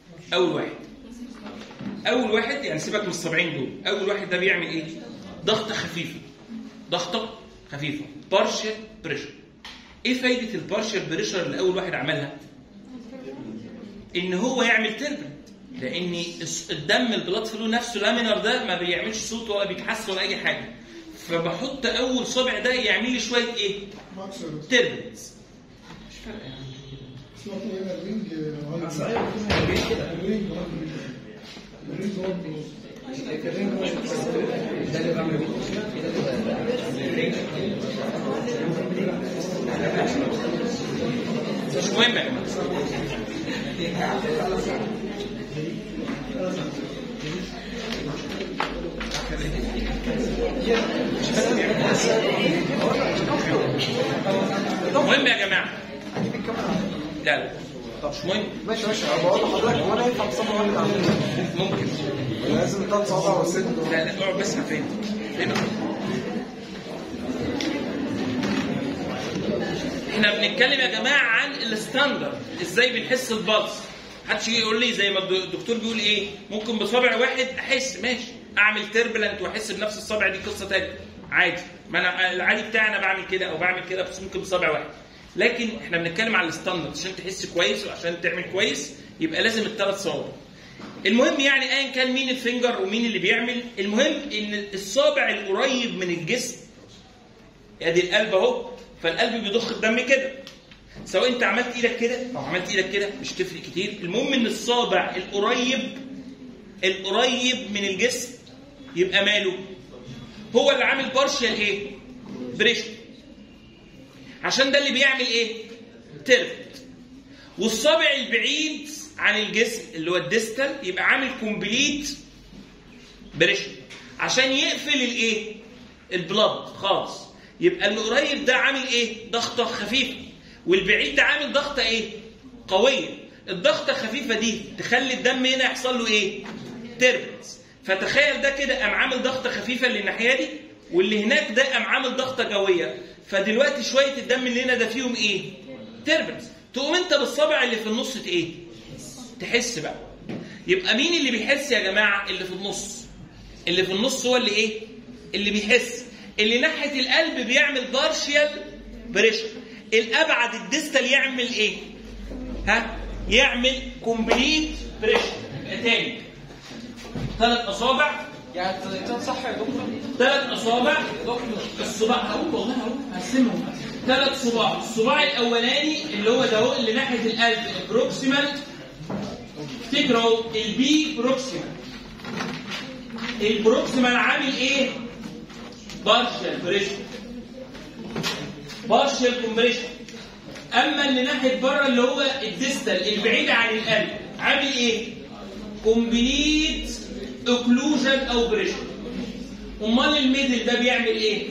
اول واحد يعني سيبك من الصبعين دول. اول واحد ده بيعمل ايه؟ ضغطه خفيفه بارشل بريشر. ايه فايده البارشل بريشر اللي اول واحد عملها؟ ان هو يعمل تربل، لان الدم البلاد فلو نفسه لامينر ده ما بيعملش صوت ولا بيتحس ولا اي حاجه، فبحط اول صبع ده يعمل لي شويه ايه؟ تربلز. مش فارقه يعني. مش مهم يا جماعه. مهم يا جماعه. لا مش مهم. ماشي بقول لحضرتك هو انا ينفع تصور ولا تعمل؟ ممكن. لازم الثلاث صوابع والست. لا اقعد بس فين؟ احنا بنتكلم يا جماعه عن الستاندرد، ازاي بنحس البلس. محدش يجي يقول لي زي ما الدكتور بيقول ايه، ممكن بصابع واحد احس، ماشي، اعمل تربلنت واحس بنفس الصابع، دي قصه ثانيه عادي. ما انا العادي بتاعي انا بعمل كده او بعمل كده، بس ممكن بصابع واحد. لكن احنا بنتكلم على الستاندرد عشان تحس كويس وعشان تعمل كويس يبقى لازم الثلاث صوابع. المهم يعني ايا كان مين الفينجر ومين اللي بيعمل، المهم ان الصابع القريب من الجسم، ادي القلب اهو، فالقلب بيضخ الدم كده، سواء انت عملت ايدك كده او عملت ايدك كده مش تفرق كتير، المهم ان الصابع القريب من الجسم يبقى ماله؟ هو اللي عامل بارشال ايه؟ بريشر، عشان ده اللي بيعمل ايه؟ تيربت. والصابع البعيد عن الجسم اللي هو الديستال يبقى عامل كومبليت بريشر عشان يقفل الايه؟ البلاد خالص. يبقى اللي قريب ده عامل ايه؟ ضغطه خفيفه، والبعيد ده عامل ضغطه ايه؟ قويه. الضغطه الخفيفه دي تخلي الدم هنا يحصل له ايه؟ تيربت. فتخيل ده كده قام عامل ضغطه خفيفه اللي الناحيه دي، واللي هناك ده قام عامل ضغطه قويه، فدلوقتي شويه الدم اللي هنا ده فيهم ايه؟ تيربت. تقوم انت بالصابع اللي في النص ايه؟ تحس بقى. يبقى مين اللي بيحس يا جماعه؟ اللي في النص. اللي في النص هو اللي ايه؟ اللي بيحس. اللي ناحيه القلب بيعمل بارشيال بريشر، الابعد الديستال يعمل ايه؟ يعمل كومبليت بريشر. تاني 3 اصابع، يعني الطريقتين صح يا دكتور؟ 3 اصابع، الصباع اهو والله اهو هقسمهم 3 صباع. الصباع الاولاني اللي هو ده اهو اللي ناحيه القلب البروكسيمال، افتكروا البي بروكسيمال. البروكسيمال عامل ايه؟ بارشال بريشر، بارشال كومبريشن. اما اللي ناحيه بره اللي هو الديستال البعيد عن القلب عامل ايه؟ كومبليت اوكلوجن او بريشر. امال الميدل ده بيعمل ايه؟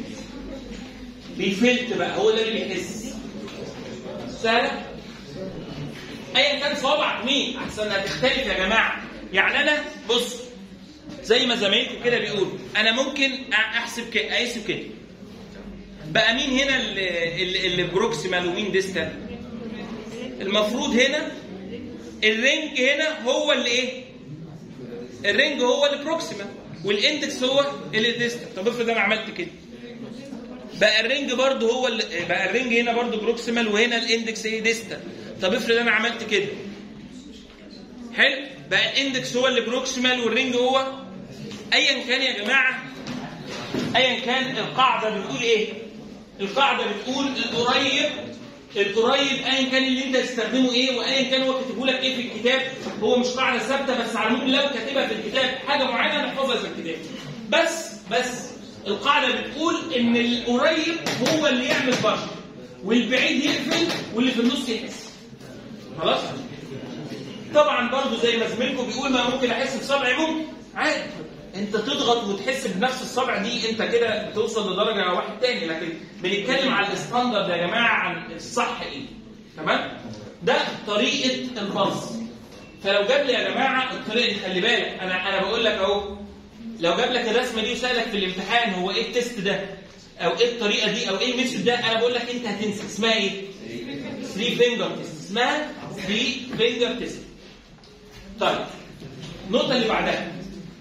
بيفلت بقى، هو ده اللي بيحس. سهله؟ ايا كان صوابعك مين احسن هتختلف يا جماعه. يعني انا بص زي ما زمايلكم كده بيقولوا، انا ممكن احسب كده، اقسم كده بقى مين هنا اللي بروكسيمال ومين ديستال. المفروض هنا الرينج هنا هو اللي ايه؟ الرينج هو اللي بروكسيمال والاندكس هو اللي ديستال. طب افرض انا عملت كده بقى الرينج برضه هو اللي بقى الرينج هنا برضه بروكسيمال وهنا الاندكس ايه؟ ديستال. طب افرض انا عملت كده، حلو، بقى الاندكس هو اللي بروكسيمال والرينج هو. ايا كان يا جماعه، ايا كان القاعده بتقول ايه؟ القاعده بتقول القريب ايا كان اللي انت تستخدمه ايه، وايا كان هو كاتبه لك ايه في الكتاب، هو مش قاعده ثابته، بس على العموم لو كاتبها في الكتاب حاجه معينه نحفظها في الكتاب. بس القاعده بتقول ان القريب هو اللي يعمل بشر، والبعيد يقفل، واللي في النص يحس. خلاص؟ طبعا برضو زي ما زميلكم بيقول ما ممكن احس بصبعي، ممكن عادي انت تضغط وتحس بنفس الصبع دي، انت كده بتوصل لدرجه واحد تاني، لكن بنتكلم على الستاندرد يا جماعه عن الصح ايه. تمام؟ ده طريقه البلس. فلو جاب لي يا جماعه الطريقه دي، خلي بالك انا بقول لك اهو، لو جاب لك الرسمه دي وسالك في الامتحان هو ايه التست ده او ايه الطريقه دي او ايه الميثود ده، انا بقول لك انت هتنسى. اسمها ايه؟ 3 فينجر تيست. اسمها 3 فينجر تيست. طيب النقطه اللي بعدها،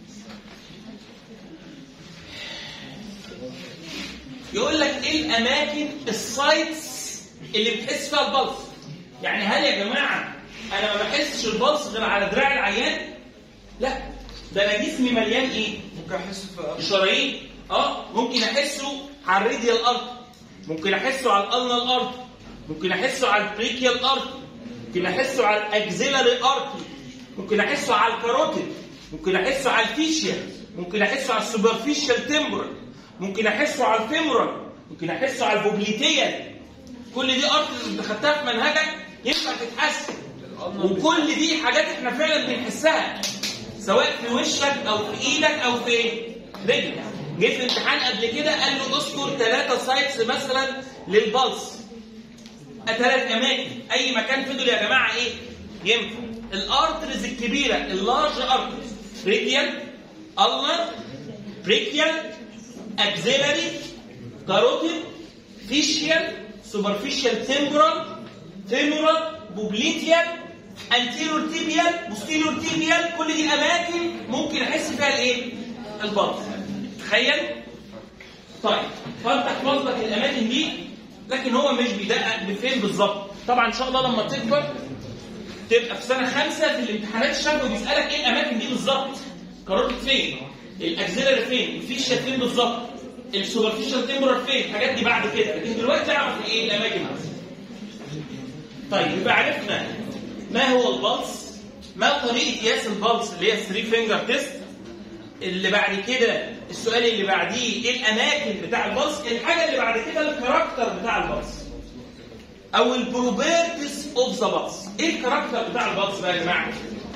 يقول لك ايه الاماكن السايتس اللي بتحس فيها البلس. يعني هل يا جماعه انا ما بحسش البلس غير على دراع العيان؟ لا، ده انا جسمي مليان ايه؟ ممكن احسه في الشرايين. ممكن احسه على الراديال ارت، ممكن احسه على الالنال ارت، ممكن احسه على البريكيال ارت، ممكن احسه على الاكزيلاري ارت، ممكن احسه على الكاروتيد، ممكن احسه على الفيشيال، ممكن احسه على السوبرفيشال تمبرال، ممكن احسه على الفيمورال، ممكن احسه على البوبليتيال. كل دي ارت انت خدتها في منهجك ينفع تتحس، وكل دي حاجات احنا فعلا بنحسها سواء في وشك او في ايدك او في رجلك. جيت في الامتحان قبل كده قال له اذكر 3 سايتس مثلا للبلس، 3 اماكن، اي مكان فضل يا جماعه ايه؟ ينفع. الارترز الكبيره، اللارج ارترز، راديال، النر، بريكيال، اكزيلاري، كاروتيد، فيشيال، سوبرفيشال تمبرال، فيمورال، بوبليتيال، انتيريور تيبيال، بوستيريور تيبيال. كل دي اماكن ممكن احس فيها الايه؟ البلس. تخيل. طيب فانت احفظ لك الاماكن دي لكن هو مش بيدقق بفين بالظبط. طبعا ان شاء الله لما تكبر تبقى في سنه 5 في الامتحانات الشفوي بيسالك ايه الاماكن دي بالظبط؟ كاروتيد فين؟ الاكسلري فين؟ الفيشيا فين بالظبط؟ السوبرفيشال تمبرال فين؟ الحاجات دي بعد كده، لكن دلوقتي اعرف ايه الاماكن دي. طيب يبقى عرفنا ما هو البلس، ما طريقه قياس البلس اللي هي 3 فينجر تيست. اللي بعد كده السؤال اللي بعديه ايه الاماكن بتاع البلس، الحاجه اللي بعد كده الكاركتر بتاع البلس او البروبرتيز اوف ذا بلس. ايه الكاركتر بتاع البلس بقى يا جماعه؟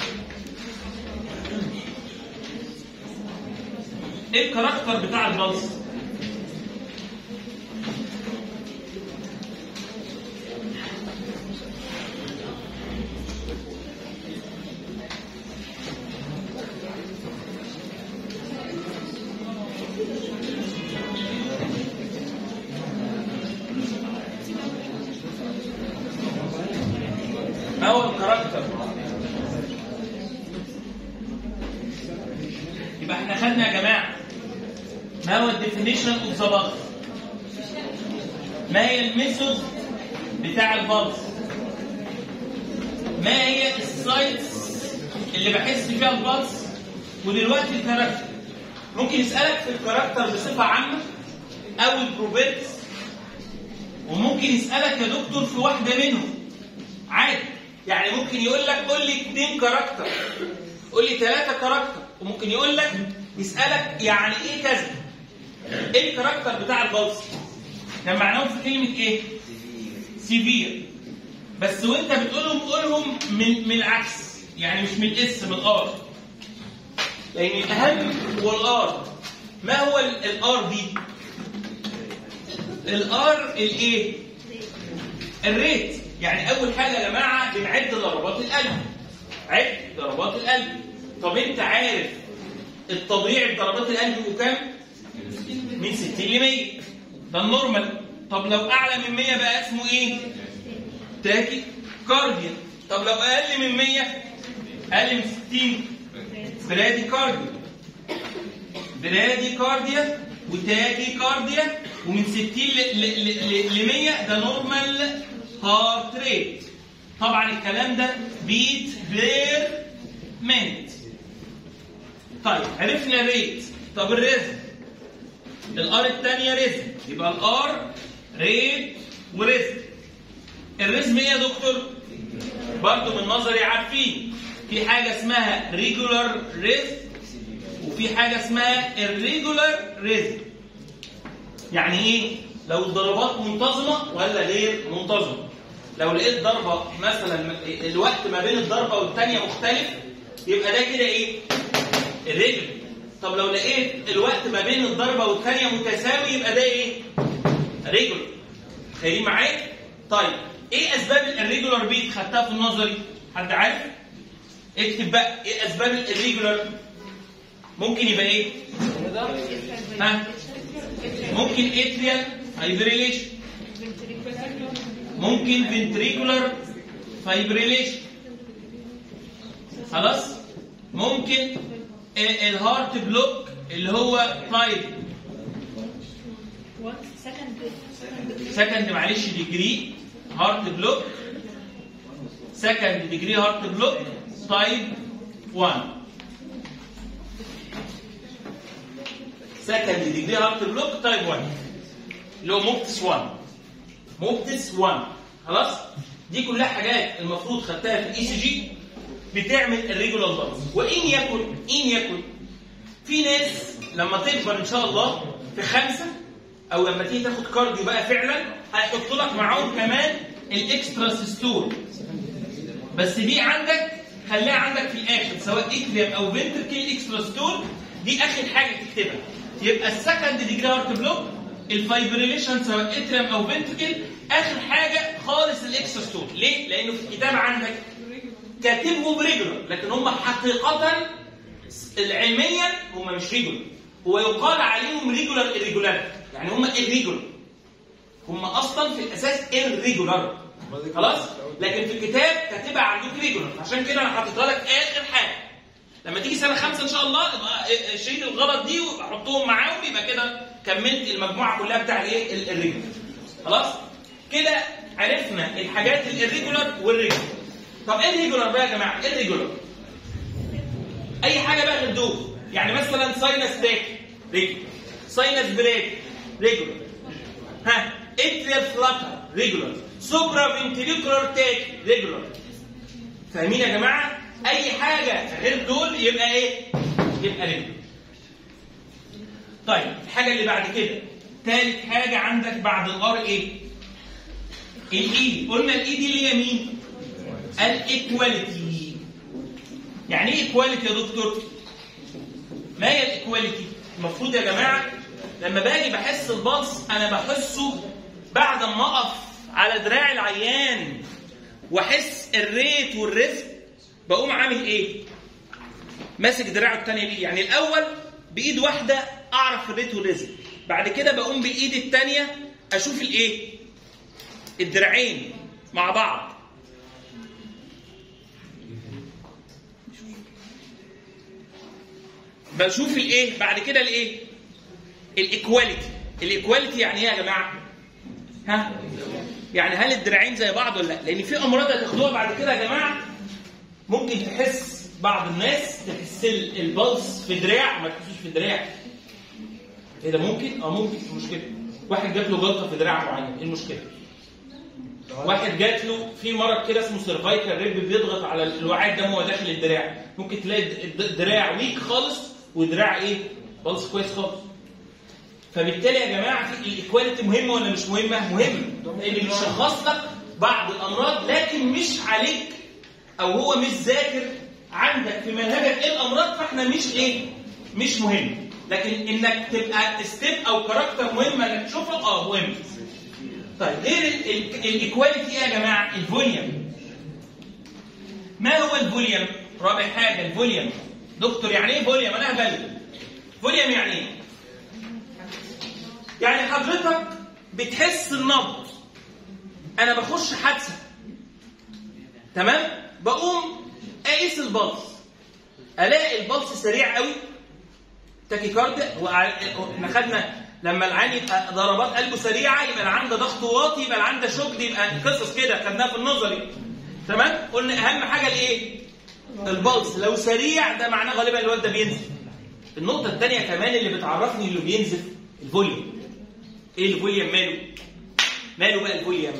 ايه الكاركتر بتاع البلس؟ ما هو الكاركتر؟ يبقى احنا خدنا يا جماعه ما هو الديفينيشن اوف ذا بلس، ما هي الميثود بتاع البلس، ما هي السايتس اللي بحس فيها البلس، ودلوقتي الكاركتر. ممكن يسالك في الكاركتر بصفه عامه او البروبرتيز، وممكن يسالك يا دكتور في واحده منهم عادي. يعني ممكن يقول لك قول لي 2 كاركتر، قول لي 3 كاركتر، وممكن يقول لك يسالك يعني ايه كذا. ايه الكاركتر بتاع البلس؟ كان معناهم في كلمه ايه؟ سيفير. بس وانت بتقولهم قولهم من العكس، يعني مش من الاس، من الار، لان الاهم هو الار. ما هو الار دي؟ الار الايه؟ الريت. يعني اول حاجه يا جماعه بنعد ضربات القلب، عد ضربات القلب. طب انت عارف الطبيعي ضربات القلب بيبقوا كام؟ من 60 ل 100، ده النورمال. طب لو اعلى من 100 بقى اسمه ايه؟ تاكي كارديا. طب لو اقل من 100، اقل من 60، برادي كارديا. برادي كارديا وتاكي كارديا، ومن 60 ل 100 ده نورمال هارت ريت. طبعا الكلام ده بيت بير مينت. طيب عرفنا الريت. طب الريزم، الار الثانيه ريزم، يبقى الار ريت وريزم. الريزم ايه يا دكتور؟ برضه من نظري عارفين في حاجه اسمها ريجولار ريزم وفي حاجه اسمها الريجولار ريزم. يعني ايه؟ لو الضربات منتظمه ولا غير منتظمه. لو لقيت ضربه مثلا الوقت ما بين الضربه والثانيه مختلف، يبقى ده كده ايه؟ الريجولار. طب لو لقيت الوقت ما بين الضربه والثانيه متساوي، يبقى ده ايه؟ ريجولار. خليين معايا؟ طيب ايه اسباب الريجولار بيت؟ خدتها في النظري، حد عارف؟ اكتب بقى ايه اسباب الريجولار. ممكن يبقى ايه؟ ها؟ ممكن اتريال فايبريليشن، ممكن فنتريكولار فايبريليشن، خلاص؟ ممكن الهارت بلوك اللي هو تايب سكند معلش ديجري هارت بلوك، سكند ديجري هارت بلوك تايب 1. سكند ديجري هارت بلوك تايب 1 اللي هو موبتس 1. موبتس 1 خلاص؟ دي كلها حاجات المفروض خدتها في الاي سي جي بتعمل الريجولار بالانس. وان يكن في ناس لما تكبر ان شاء الله في 5 او لما تيجي تاخد كارديو بقى فعلا هيحطوا لك معاهم كمان الاكسترا سيستول، بس دي عندك خليها عندك في الاخر، سواء اتريم او فنتركل اكسترا ستول، دي اخر حاجه تكتبها. يبقى السكند ديجري هارت بلوك، الفايبريليشن سواء اتريم او فنتركل، اخر حاجه خالص الاكسترا ستول. ليه؟ لانه في الكتاب عندك كاتبهم ريجولار، لكن هم حقيقه علميا هم مش ريجولار، هو يقال عليهم ريجولار irregular، يعني هم irregular، هم اصلا في الاساس irregular خلاص، لكن في الكتاب كاتبها عندك ريجولار، عشان كده انا حاططها لك اخر حاجه. لما تيجي سنه 5 ان شاء الله يبقى شيل الغلط دي وحطهم معاهم، يبقى كده كملت المجموعه كلها بتاع الايه؟ الريجولار خلاص. كده عرفنا الحاجات الريجولار والريجولار. طب ايه الريجولار بقى يا جماعه؟ ايه الريجولار؟ اي حاجه بقى غير دول، يعني مثلا ساينس باك ريجولار، ساينس بريك ريجولار، اتريال فلاتر ريجولار، سوبرا فنتريكولار تاك ريجولار. فاهمين يا جماعه؟ اي حاجه غير دول يبقى ايه؟ يبقى ريجولار. طيب الحاجه اللي بعد كده، ثالث حاجه عندك بعد الار ايه؟ الاي. قلنا الاي دي اللي هي مين؟ الايكواليتي. يعني ايه ايكواليتي يا دكتور؟ ما هي الايكواليتي؟ المفروض يا جماعه لما باجي بحس البلس انا بحسه بعد ما اقف على دراع العيان واحس الريت والريزم، بقوم عامل ايه؟ ماسك دراعه الثانيه بيه، يعني الاول بايد واحده اعرف الريت والريزم، بعد كده بقوم بالايد الثانيه اشوف الايه؟ الدراعين مع بعض. بشوف الايه؟ بعد كده الايه؟ الايكواليتي. الايكواليتي يعني ايه يا جماعه؟ يعني هل الدراعين زي بعض ولا لا؟ لان في امراض هتاخدوها بعد كده يا جماعه، ممكن تحس بعض الناس تحس البلس في دراع ما تحسوش في دراع. ايه ده ممكن؟ ممكن، مش مشكله. واحد جات له جلطه في دراع معين، ايه المشكله؟ واحد جات له في مرض كده اسمه سيرفايكال ريب بيضغط على الوعاء الدموي وهو داخل الدراع، ممكن تلاقي الدراع ويك خالص ودراع ايه؟ بلس كويس خالص. فبالتالي يا جماعه في الايكواليتي مهمه ولا مش مهمه؟ مهمه، لان بيشخص لك بعض الامراض لكن مش عليك او هو مش ذاكر عندك في منهجك ايه الامراض، فاحنا مش ايه؟ مش مهم. لكن انك تبقى ستيب او كاركتر مهمه انك تشوفها مهم. طيب غير الايكواليتي ايه يا جماعه؟ الفوليوم. ما هو الفوليوم؟ رابع حاجه الفوليوم. دكتور يعني ايه فوليوم؟ انا هبلغ. فوليوم يعني ايه؟ يعني حضرتك بتحس النبض. انا بخش حادثه، تمام؟ بقوم اقيس البلس، الاقي البلس سريع قوي، تاكيكارديا. احنا خدنا لما العين يبقى ضربات قلبه سريعه يبقى العين ده ضغطه واطي، يبقى العين ده شوك، دي يبقى قصص كده خدناها في النظري، تمام؟ قلنا اهم حاجه الايه؟ البلس. لو سريع ده معناه غالبا الواد ده بينزف. النقطه الثانيه كمان اللي بتعرفني اللي بينزف الفوليوم. ايه الفوليوم ماله؟ ماله بقى الفوليوم؟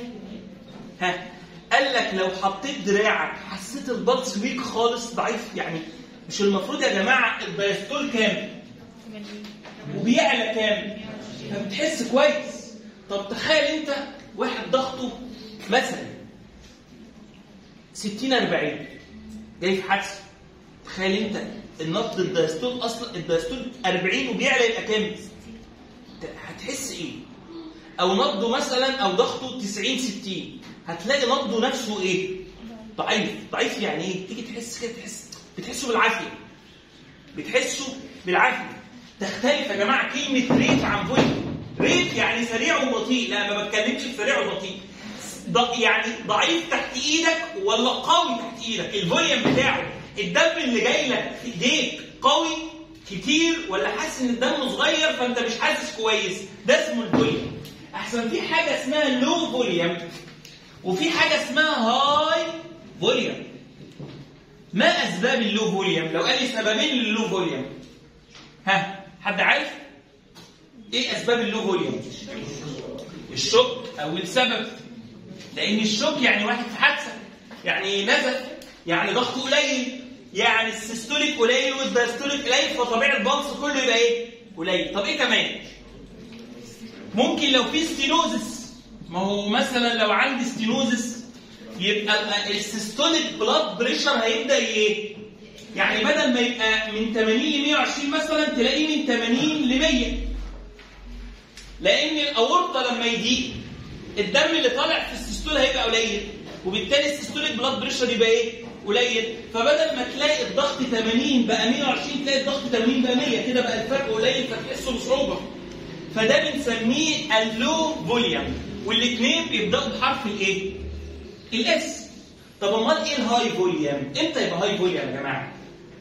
قال لك لو حطيت دراعك حسيت البلس ويك خالص ضعيف، يعني مش المفروض يا جماعه الدايستول كام؟ وبيعلى كام؟ فبتحس كويس. طب تخيل انت واحد ضغطه مثلا 60-40 جاي في حادثه، تخيل انت النبض الدايستول اصلا الدايستول 40 وبيعلى يبقى كام؟ هتحس ايه؟ او نبضه مثلا او ضغطه 90-60 هتلاقي نبضه نفسه ايه؟ ضعيف. ضعيف يعني ايه؟ تيجي تحس كده بتحسه بالعافيه. بتحسه بالعافيه. تختلف يا جماعه كلمه ريت عن فوليوم. ريت يعني سريع وبطيء، لا ما بتكلمش في سريع وبطيء. يعني ضعيف تحت ايدك ولا قوي تحت ايدك. الفوليوم بتاعه الدم اللي جاي لك في ايديك قوي كتير ولا حاسس ان الدم صغير فانت مش حاسس كويس، ده اسمه الفوليوم. احسن في حاجه اسمها لو فوليوم وفي حاجه اسمها هاي فوليوم. ما اسباب اللو فوليوم؟ لو قال لي سببين لللو فوليوم، حد عارف؟ ايه اسباب اللو فوليوم؟ الشوك اول سبب، لان الشوك يعني واحد في حادثه، يعني نزف، يعني ضغطه قليل، يعني السيستوليك قليل والدايستوليك قليل، فطبيعي البلس كله يبقى ايه؟ قليل. طب ايه كمان؟ ممكن لو في ستينوزس، ما هو مثلا لو عندي ستينوزس يبقى السيستوليك بلاد بريشر هيبدا ايه؟ يعني بدل ما يبقى من 80 ل 120 مثلا تلاقيه من 80 ل 100. لان الاورطه لما يضيق الدم اللي طالع في السيستول هيبقى قليل، وبالتالي السيستوليك بلاد بريشر يبقى ايه؟ قليل. فبدل ما تلاقي الضغط 80 بقى 120 تلاقي الضغط 80 بقى 100، كده بقى الفرق قليل فتحسه بصعوبه. فده بنسميه اللو فوليوم، والاثنين بيبداوا بحرف الايه؟ الاس. طب امال ايه الهاي فوليوم؟ امتى يبقى هاي فوليوم يا جماعه؟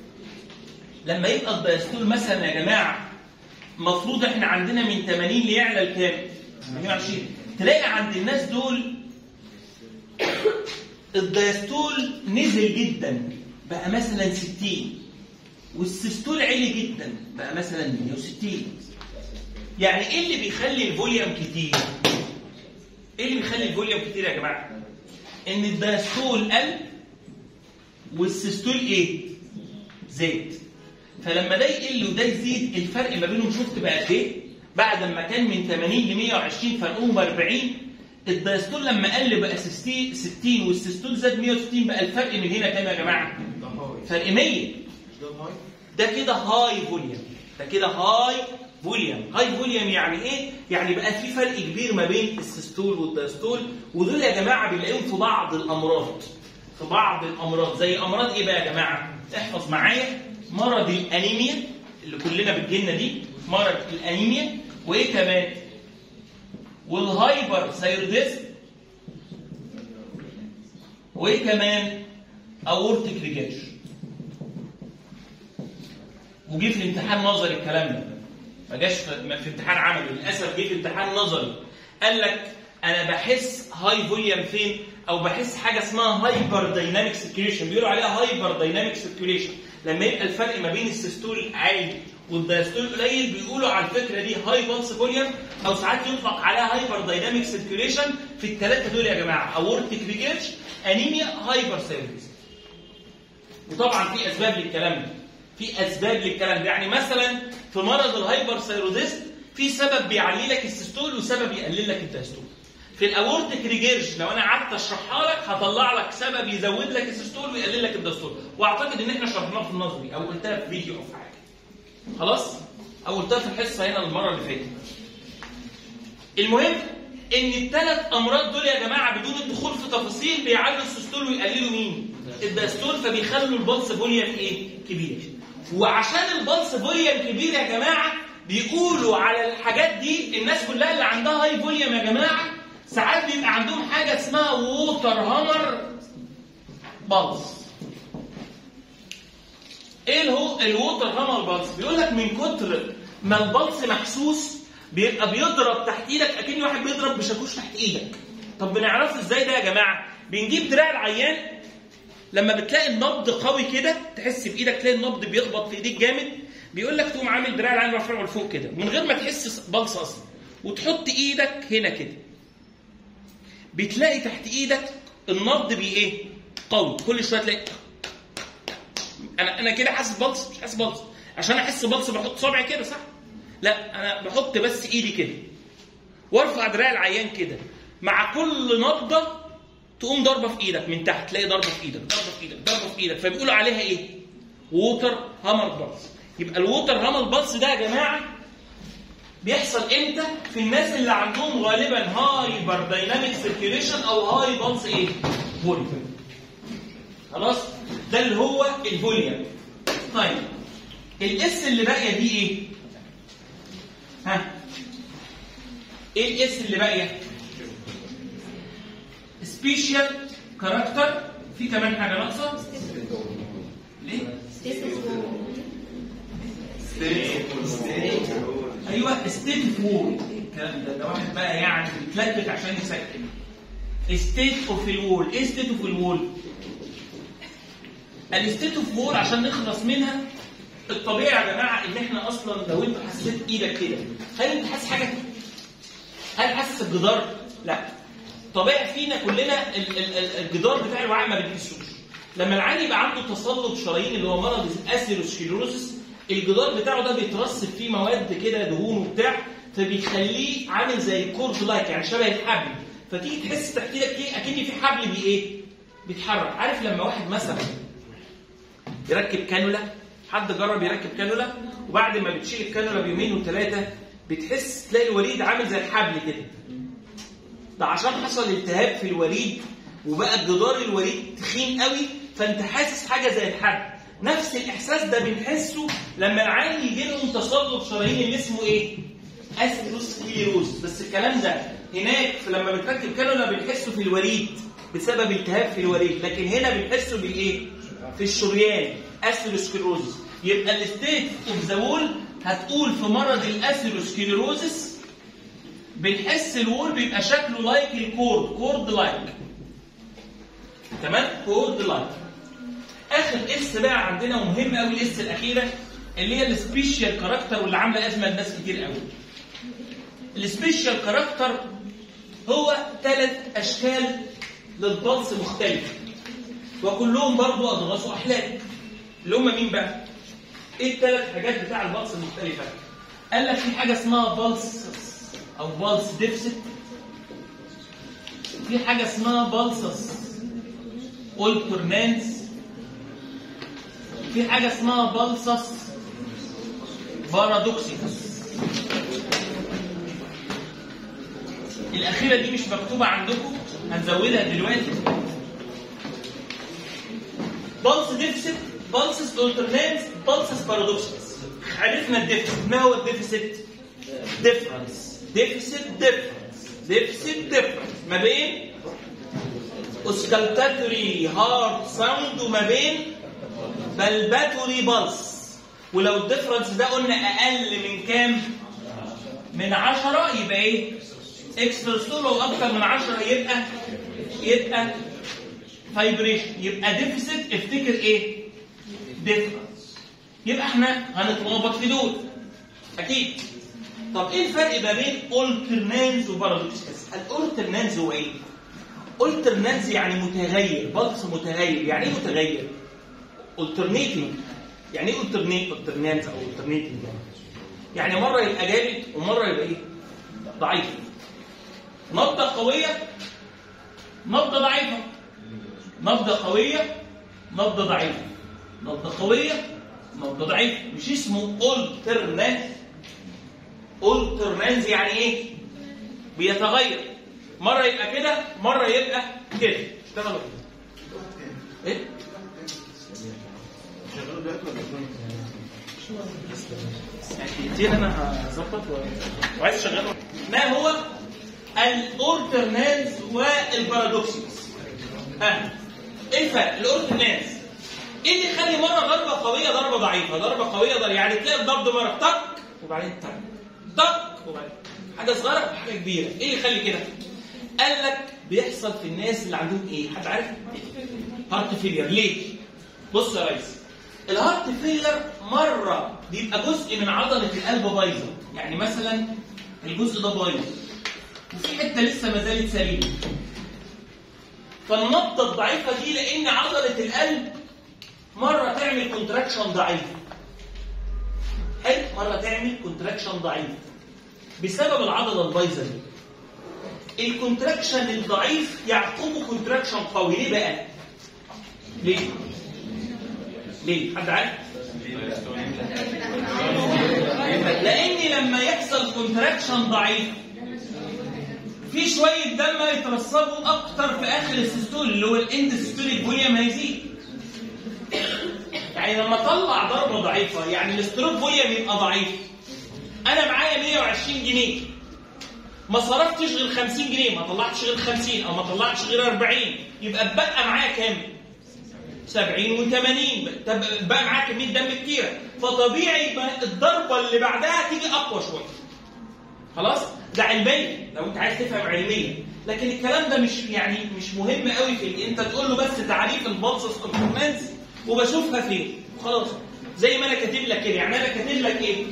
لما يبقى الدايستول مثلا يا جماعه المفروض احنا عندنا من 80 ليعلى لكام؟ 120. تلاقي عند الناس دول الدايستول نزل جدا بقى مثلا 60، والسيستول عالي جدا بقى مثلا 160. يعني ايه اللي بيخلي الفوليوم كتير؟ ايه اللي بيخلي الفوليوم كتير يا جماعه؟ ان الدايستول قل والسيستول ايه؟ زاد. فلما ده يقل وده يزيد الفرق ما بينهم شفت بقى قد ايه؟ بعد ما كان من 80 ل 120 فرقهم 40، الدايستول لما قل بقى 60 والسيستول زاد 160 بقى الفرق من هنا كام يا جماعه؟ فرق 100. ده كده هاي فوليوم. ده كده هاي فوليوم. هاي فوليوم يعني ايه؟ يعني بقى في فرق كبير ما بين السيستول والدايستول، ودول يا جماعه بنلاقيهم في بعض الامراض. في بعض الامراض زي امراض ايه بقى يا جماعه؟ احفظ معايا: مرض الانيميا اللي كلنا بتجيلنا دي، مرض الانيميا، وايه كمان؟ والهايبر ثايروديزم، وايه كمان؟ اورتيك ريجيرش. وجه في الامتحان نظري الكلام ده، ما جاش في امتحان عملي للاسف، جه في امتحان نظري قال لك انا بحس هاي فوليوم فين؟ او بحس حاجه اسمها هايبر دايناميك سيركيوليشن، بيقولوا عليها هايبر دايناميك سيركيوليشن لما يبقى الفرق ما بين السيستول عالي والدايستول قليل، بيقولوا على الفكره دي هاي بالس فوليوم، او ساعات يطلق عليها هايبر دايناميك سيركيوليشن. في الثلاثه دول يا جماعه: اورتيك ريجيرش، انيميا، هايبر ثايروديزم. وطبعا في اسباب للكلام ده. في اسباب للكلام ده، يعني مثلا في مرض الهايبر ثايروديزم في سبب بيعلي لك السيستول وسبب يقلل لك الدايستول. في الاورتيك ريجيرش لو انا قعدت اشرحها لك هطلع لك سبب يزود لك السيستول ويقلل لك الدايستول، واعتقد ان احنا شرحناه في النظري او قلتها في فيديو او في حاجه. خلاص؟ او قلتها في الحصه هنا المره اللي فاتت. المهم ان الثلاث امراض دول يا جماعه بدون الدخول في تفاصيل بيعلوا السيستول ويقللوا مين؟ الدايستول، فبيخلوا البلس فوليوم ايه؟ كبير. وعشان البلس فوليوم كبير يا جماعه بيقولوا على الحاجات دي الناس كلها اللي عندها هاي فوليوم يا جماعه ساعات بيبقى عندهم حاجه اسمها ووتر هامر بلس. ايه هو الووتر هامر بلس؟ بيقول لك من كتر ما البلس محسوس بيبقى بيضرب تحت ايدك اكن واحد بيضرب بشاكوش تحت ايدك. طب بنعرفه ازاي ده يا جماعه؟ بنجيب دراع العيان لما بتلاقي النبض قوي كده، تحس بايدك تلاقي النبض بيخبط في ايديك جامد، بيقول لك تقوم عامل دراع العين رافعه لفوق كده من غير ما تحس بلس اصلا، وتحط ايدك هنا كده. بتلاقي تحت ايدك النبض ايه؟ قوي. كل شويه تلاقي انا كده حاسس بلس، مش حاسس بلس. عشان احس بلس بحط صبعي كده صح؟ لا، انا بحط بس ايدي كده وارفع دراع العيان كده. مع كل نبضه تقوم ضربه في ايدك من تحت، تلاقي ضربه في ايدك، ضربه في ايدك، ضربه في ايدك، فبيقولوا عليها ايه؟ ووتر هامر بلس. يبقى الووتر هامر بلس ده يا جماعه بيحصل امتى؟ في الناس اللي عندهم غالبا هايبر دايناميك سيركيوليشن او هاي بلس ايه؟ فوليوم. خلاص؟ ده اللي هو الفوليوم. طيب الاس اللي باقيه دي ايه؟ ها؟ ايه الاس اللي باقيه؟ سبيشال كاركتر. في كمان حاجه ناقصه؟ ليه؟ ايوه ستيت وول. الكلام ده واحد بقى يعني بيتلكك عشان يسكن. ستيت اوف الوول. ايه ستيت اوف الوول؟ الستيت اوف وول عشان نخلص منها الطبيعي يا جماعه ان احنا اصلا لو انت حسيت ايدك كده، هل انت حاسس حاجه؟ هل حاسس الجدار؟ لا. طبيعي فينا كلنا الجدار بتاع الوعاء ما بنحسوش. لما العيان يبقى عنده تصلب شرايين اللي هو مرض الاسيروسكليروسس، الجدار بتاعه ده بيترسب فيه مواد كده دهون وبتاع، فبيخليه عامل زي كورد لايك، يعني شبه الحبل. فتيجي تحس تحت ايدك ايه؟ اكن في حبل بيتحرك. عارف لما واحد مثلا يركب كانولا، حد جرب يركب كانولا وبعد ما بتشيل الكانولا بيومين وثلاثه بتحس تلاقي الوريد عامل زي الحبل كده. ده عشان حصل التهاب في الوريد وبقى جدار الوريد تخين قوي، فانت حاسس حاجه زي الحبل. نفس الاحساس ده بنحسه لما العيان يجي لهم تصلب شرايين اللي اسمه ايه؟ اسيروسكليروز. بس الكلام ده هناك لما بتركب كانولا بنحسه في الوريد بسبب التهاب في الوريد، لكن هنا بنحسه بالايه؟ في الشريان، اسيروسكليروز. يبقى الستيت اوف ذا وول هتقول في مرض الاسيروسكليروزس بنحس الوول بيبقى شكله لايك الكورد، كورد لايك. تمام؟ كورد لايك. اخر اس بقى عندنا ومهم قوي الاس الاخيره اللي هي السبيشال كاركتر واللي عامله ازمه لناس كتير قوي. السبيشال كاركتر هو 3 اشكال للبلس مختلفه وكلهم برضو اضغاث واحلام. اللي هم مين بقى؟ ايه ال3 حاجات بتاع البلس المختلفه؟ قال لك في حاجه اسمها بلس او بلس ديفست، في حاجه اسمها بلسس اولترنانس، في حاجه اسمها بلسس بارادوكسيكس. الاخيره دي مش مكتوبه عندكم، هنزودها دلوقتي. بلس ديفست، بلسس اولترنانس، بلسس بارادوكسيكس. عرفنا الديفست. ما هو الديفست؟ ديفرنس، ديفست ديفرنس، ديفست ديفرنس ما بين اوسكالتاتوري هارت ساوند وما بين بلباتوري بلس. ولو الديفرنس ده قلنا اقل من كام؟ من 10 يبقى ايه؟ اكسترا. لو اكتر من 10 يبقى فايبريشن. يبقى ديفيسيت افتكر ايه؟ ديفرنس. يبقى احنا هنتلخبط في دول اكيد. طب ايه الفرق ما بين اولترنانز وبارادوكسيكس؟ الاولترنانز هو ايه؟ اولترنانز يعني متغير، بلس متغير. يعني ايه متغير؟ alternating. يعني ايه alternate او alternating؟ يعني مره يبقى جامد ومره يبقى ايه؟ ضعيف. نبضه قويه، نبضه ضعيفه، نبضه قويه، نبضه ضعيفه، نبضه قويه، نبضه ضعيفه. مش اسمه alternate يعني ايه؟ بيتغير. مره يبقى كده، مره يبقى كده. اشتغلوا ايه؟ شغالوا دلوقتي ولا كتير انا هظبط وعايز اشغله. ما هو الاولترنانز والبارادوكسيكس؟ ايه الفرق؟ الاولترنانز ايه اللي يخلي مره ضربه قويه ضربه ضعيفه، ضربه قويه يعني تلاقي الضرب مره طق وبعدين طق وبعدين حاجه صغيره وحاجه كبيره. ايه اللي يخلي كده؟ قال لك بيحصل في الناس اللي عندهم ايه؟ حد عارف؟ هارت فيلير. ليه؟ بص يا ريس، الهارت فيلر مره بيبقى جزء من عضله القلب بايظه، يعني مثلا الجزء ده بايظ وفي حته لسه ما زالت سليمه. فالنبضه الضعيفه دي لان عضله القلب مره تعمل كونتراكشن ضعيف. حلو؟ مره تعمل كونتراكشن ضعيف بسبب العضله البايظه دي. الكونتراكشن الضعيف يعقبه كونتراكشن قوي. ليه بقى؟ ليه؟ حد عارف؟ لأن لما يحصل كونتراكشن ضعيف في شوية دم يترسبوا أكتر في آخر السيستول اللي هو الإند سيستوليك فوليوم هيزيد. يعني لما أطلع ضربة ضعيفة يعني الاستروك فوليوم يبقى ضعيف. أنا معايا 120 جنيه ما صرفتش غير 50 جنيه، ما طلعتش غير 50 أو ما طلعتش غير 40، يبقى اتبقى معايا كام؟ 70 و80. طب بقى معاك كميه دم كتيره، فطبيعي الضربه اللي بعدها تيجي اقوى شويه. خلاص؟ ده علميا لو انت عايز تفهم علميا، لكن الكلام ده مش مهم قوي في انت تقول له بس تعريف البلسس كونفرمانس وبشوفها فين خلاص. زي ما انا كاتب لك كده، يعني انا كاتب لك ايه؟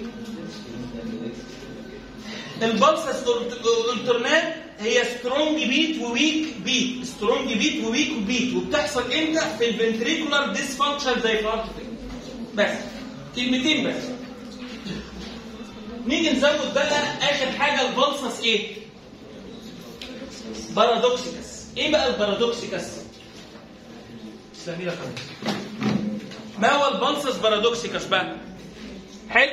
البلسس اولترنات هي سترونج بيت وويك بيت، سترونج بيت وويك بيت، وبتحصل امتى؟ في الفنتريكولار ديسفانكشن زي الهارت فيلر. بس كلمتين بس. نيجي نزود بقى اخر حاجه البلسس ايه؟ بارادوكسيكس. ايه بقى البارادوكسيكس؟ سميره خالص. ما هو البلسس بارادوكسيكس بقى؟ حلو؟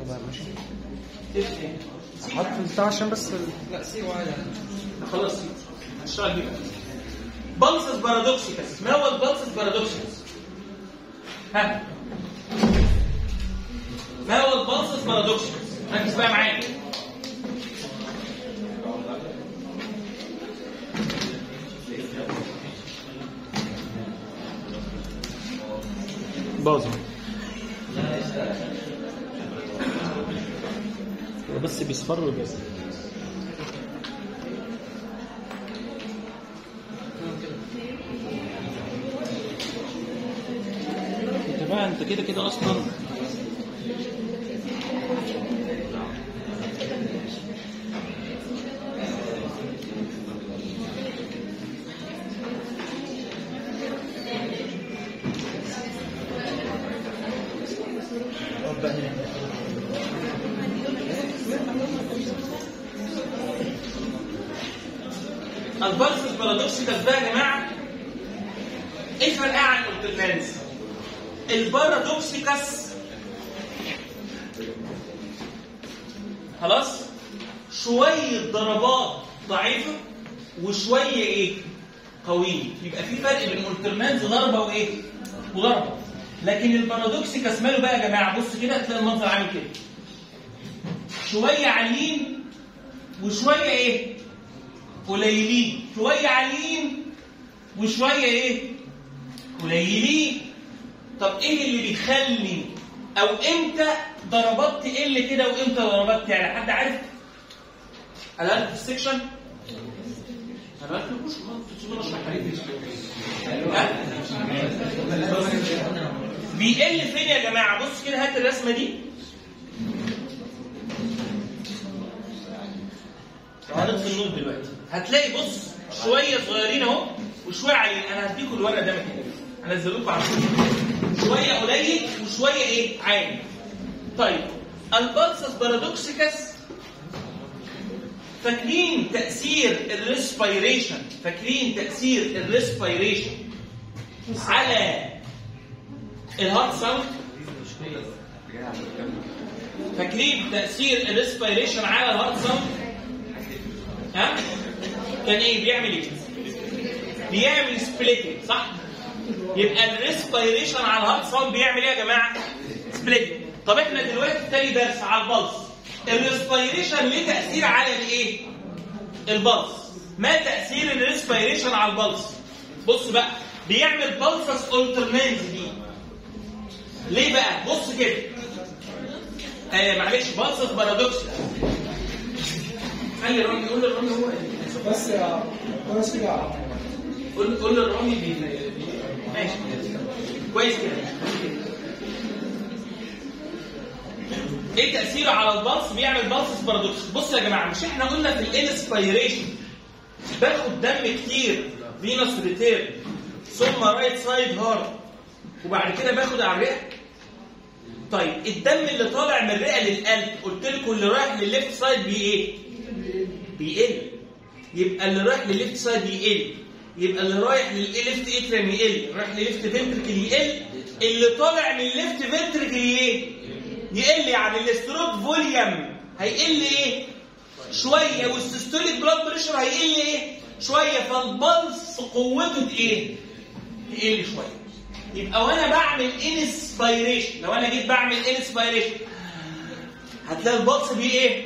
حط بتاع عشان بس لا سي واحد خلاص هنشتغل بيه. بلسس بارادوكسيكس. ما هو البلسس بارادوكسيكس؟ ما هو البلسس بارادوكسيكس؟ ركز بقى معايا. باظ بس بيصفر بس. انت كده كده اصلا البلسس بارادوكسيكاس ده يا جماعه ايه الفرق عن الالترنانز؟ البارادوكسيكاس خلاص شويه ضربات ضعيفه وشويه ايه؟ قويه. يبقى في فرق بين الالترنانز ضربه وايه؟ وضربه. لكن البارادوكسيكاس ماله بقى يا جماعه؟ بص كده هتلاقي المنظر عامل كده شويه عاليين وشويه ايه؟ قليلين. شويه عاليين وشويه ايه؟ قليلين. طب ايه اللي بيخلي او امتى ضربات تقل كده وامتى ضربات تعلى؟ حد عارف؟ الان في السكشن انا ما قلتلكوش تسيبونا اشرح بيقل فين يا جماعه؟ بص كده هات الرسمه دي هنطفي النور دلوقتي. هتلاقي بص شويه صغيرين اهو وشويه عاليين. انا هديكم الورقه ده مكاني هنزل لكم على شويه قليل وشويه ايه؟ عالي. طيب البلسس بارادوكسيكاس فاكرين تاثير الريسبيريشن؟ فاكرين تاثير الريسبيريشن على الهارت ساوند؟ فاكرين تاثير الريسبيريشن على الهارت ساوند؟ ها؟ كان ايه؟ بيعمل ايه؟ بيعمل سبليتنج صح؟ يبقى الريسبيريشن على الهارت ساوند بيعمل ايه يا جماعه؟ سبليتنج. طب احنا دلوقتي تاني درس على البلس. الريسبيريشن ليه تاثير على الايه؟ البلس. ما تاثير الريسبيريشن على البلس؟ بص بقى بيعمل بلسس الترنانز دي. ليه بقى؟ بص كده معلش بلسس بارادوكسيكاس. خلي الرامي قول للرامي هو ايه؟ بس يا بس يا قول للرامي ماشي كويس كده. ايه تاثيره على البلس؟ بيعمل بلسس بارادوكس. بصوا يا جماعه مش احنا قلنا في الانسبيريشن باخد دم كتير فينوس ريتيرن ثم رايت سايد هارت وبعد كده باخد على الرئه؟ طيب الدم اللي طالع من الرئه للقلب قلت لكم اللي رايح للليفت سايد ايه؟ بيقل. يبقى اللي رايح للليفت سايد يقل. يبقى اللي رايح للليفت اتريم يقل، اللي رايح للليفت فنتركل يقل، اللي طالع من الليفت فنتركل ايه؟ يقل. يعني الاستروك فوليوم هيقل ايه؟ شويه. والسيستوليك بلاد بريشر هيقل ايه؟ شويه. فالبلس قوته ايه؟ تقل شويه. يبقى وانا بعمل انسبيريشن، لو انا جيت بعمل انسبيريشن هتلاقي البلس ايه؟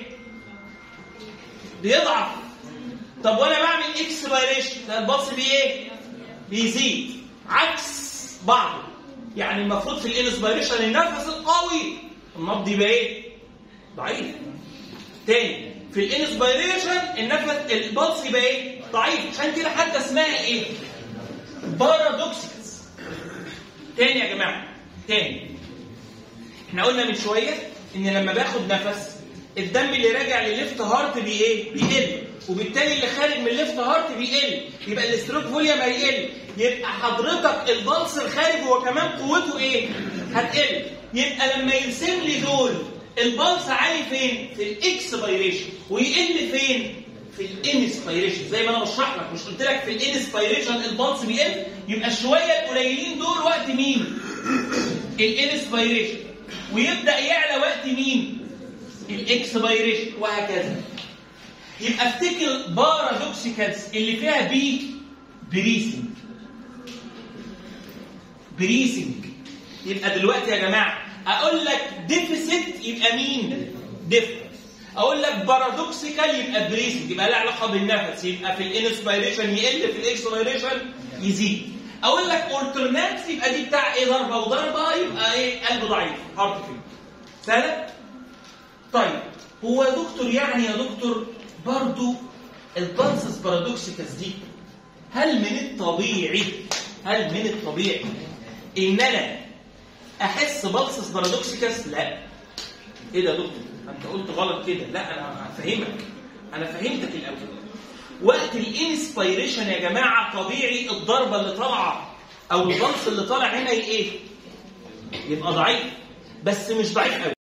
بيضعف. طب وانا بعمل اكسبيريشن تلاقي البلس ايه؟ بيزيد. عكس بعضه. يعني المفروض في الانسبيريشن النفس القوي النبض يبقى ايه؟ ضعيف. تاني في الانسبيريشن النفس البلس يبقى ايه؟ ضعيف. عشان كده حتى اسمها ايه؟ بارادوكسيكس. تاني يا جماعه تاني احنا قلنا من شويه ان لما باخد نفس الدم اللي راجع للليفت هارت بيقل وبالتالي اللي خارج من الليفت هارت بيقل. يبقى الاستروك فوليوم هيقل. يبقى حضرتك البلس الخارج هو كمان قوته ايه؟ هتقل. يبقى لما يرسم لي دول البلس عالي فين؟ في الاكسبيريشن ويقل فين؟ في الانسبيريشن. زي ما انا بشرح لك مش قلت لك في الانسبيريشن البلس بيقل؟ يبقى الشويه القليلين دول وقت مين؟ الانسبيريشن. ويبدا يعلى وقت مين؟ الاكسبيريشن وهكذا. يبقى افتكر بارادوكسيكالز اللي فيها بريسنج. يبقى دلوقتي يا جماعه اقول لك ديفيسيت يبقى مين؟ ديفرنس. اقول لك بارادوكسيكال يبقى بريسنج يبقى له علاقه بالنفس. يبقى في الانسبيريشن يقل في الاكسبيريشن يزيد. اقول لك اولترناتس يبقى دي بتاع ايه؟ ضربه وضربه يبقى ايه؟ قلب ضعيف هارت فيل. سهله؟ طيب هو يا دكتور يعني يا دكتور برضو البلسس بارادوكسيكالز دي هل من الطبيعي ان انا احس بلسس بارادوكسيكاس؟ لا. ايه ده يا دكتور؟ انت قلت غلط كده. لا انا هفهمك، انا فهمتك الاول. وقت الانسبيريشن يا جماعه طبيعي الضربه اللي طالعه او البلس اللي طالع هنا ايه؟ يبقى ضعيف، بس مش ضعيف قوي.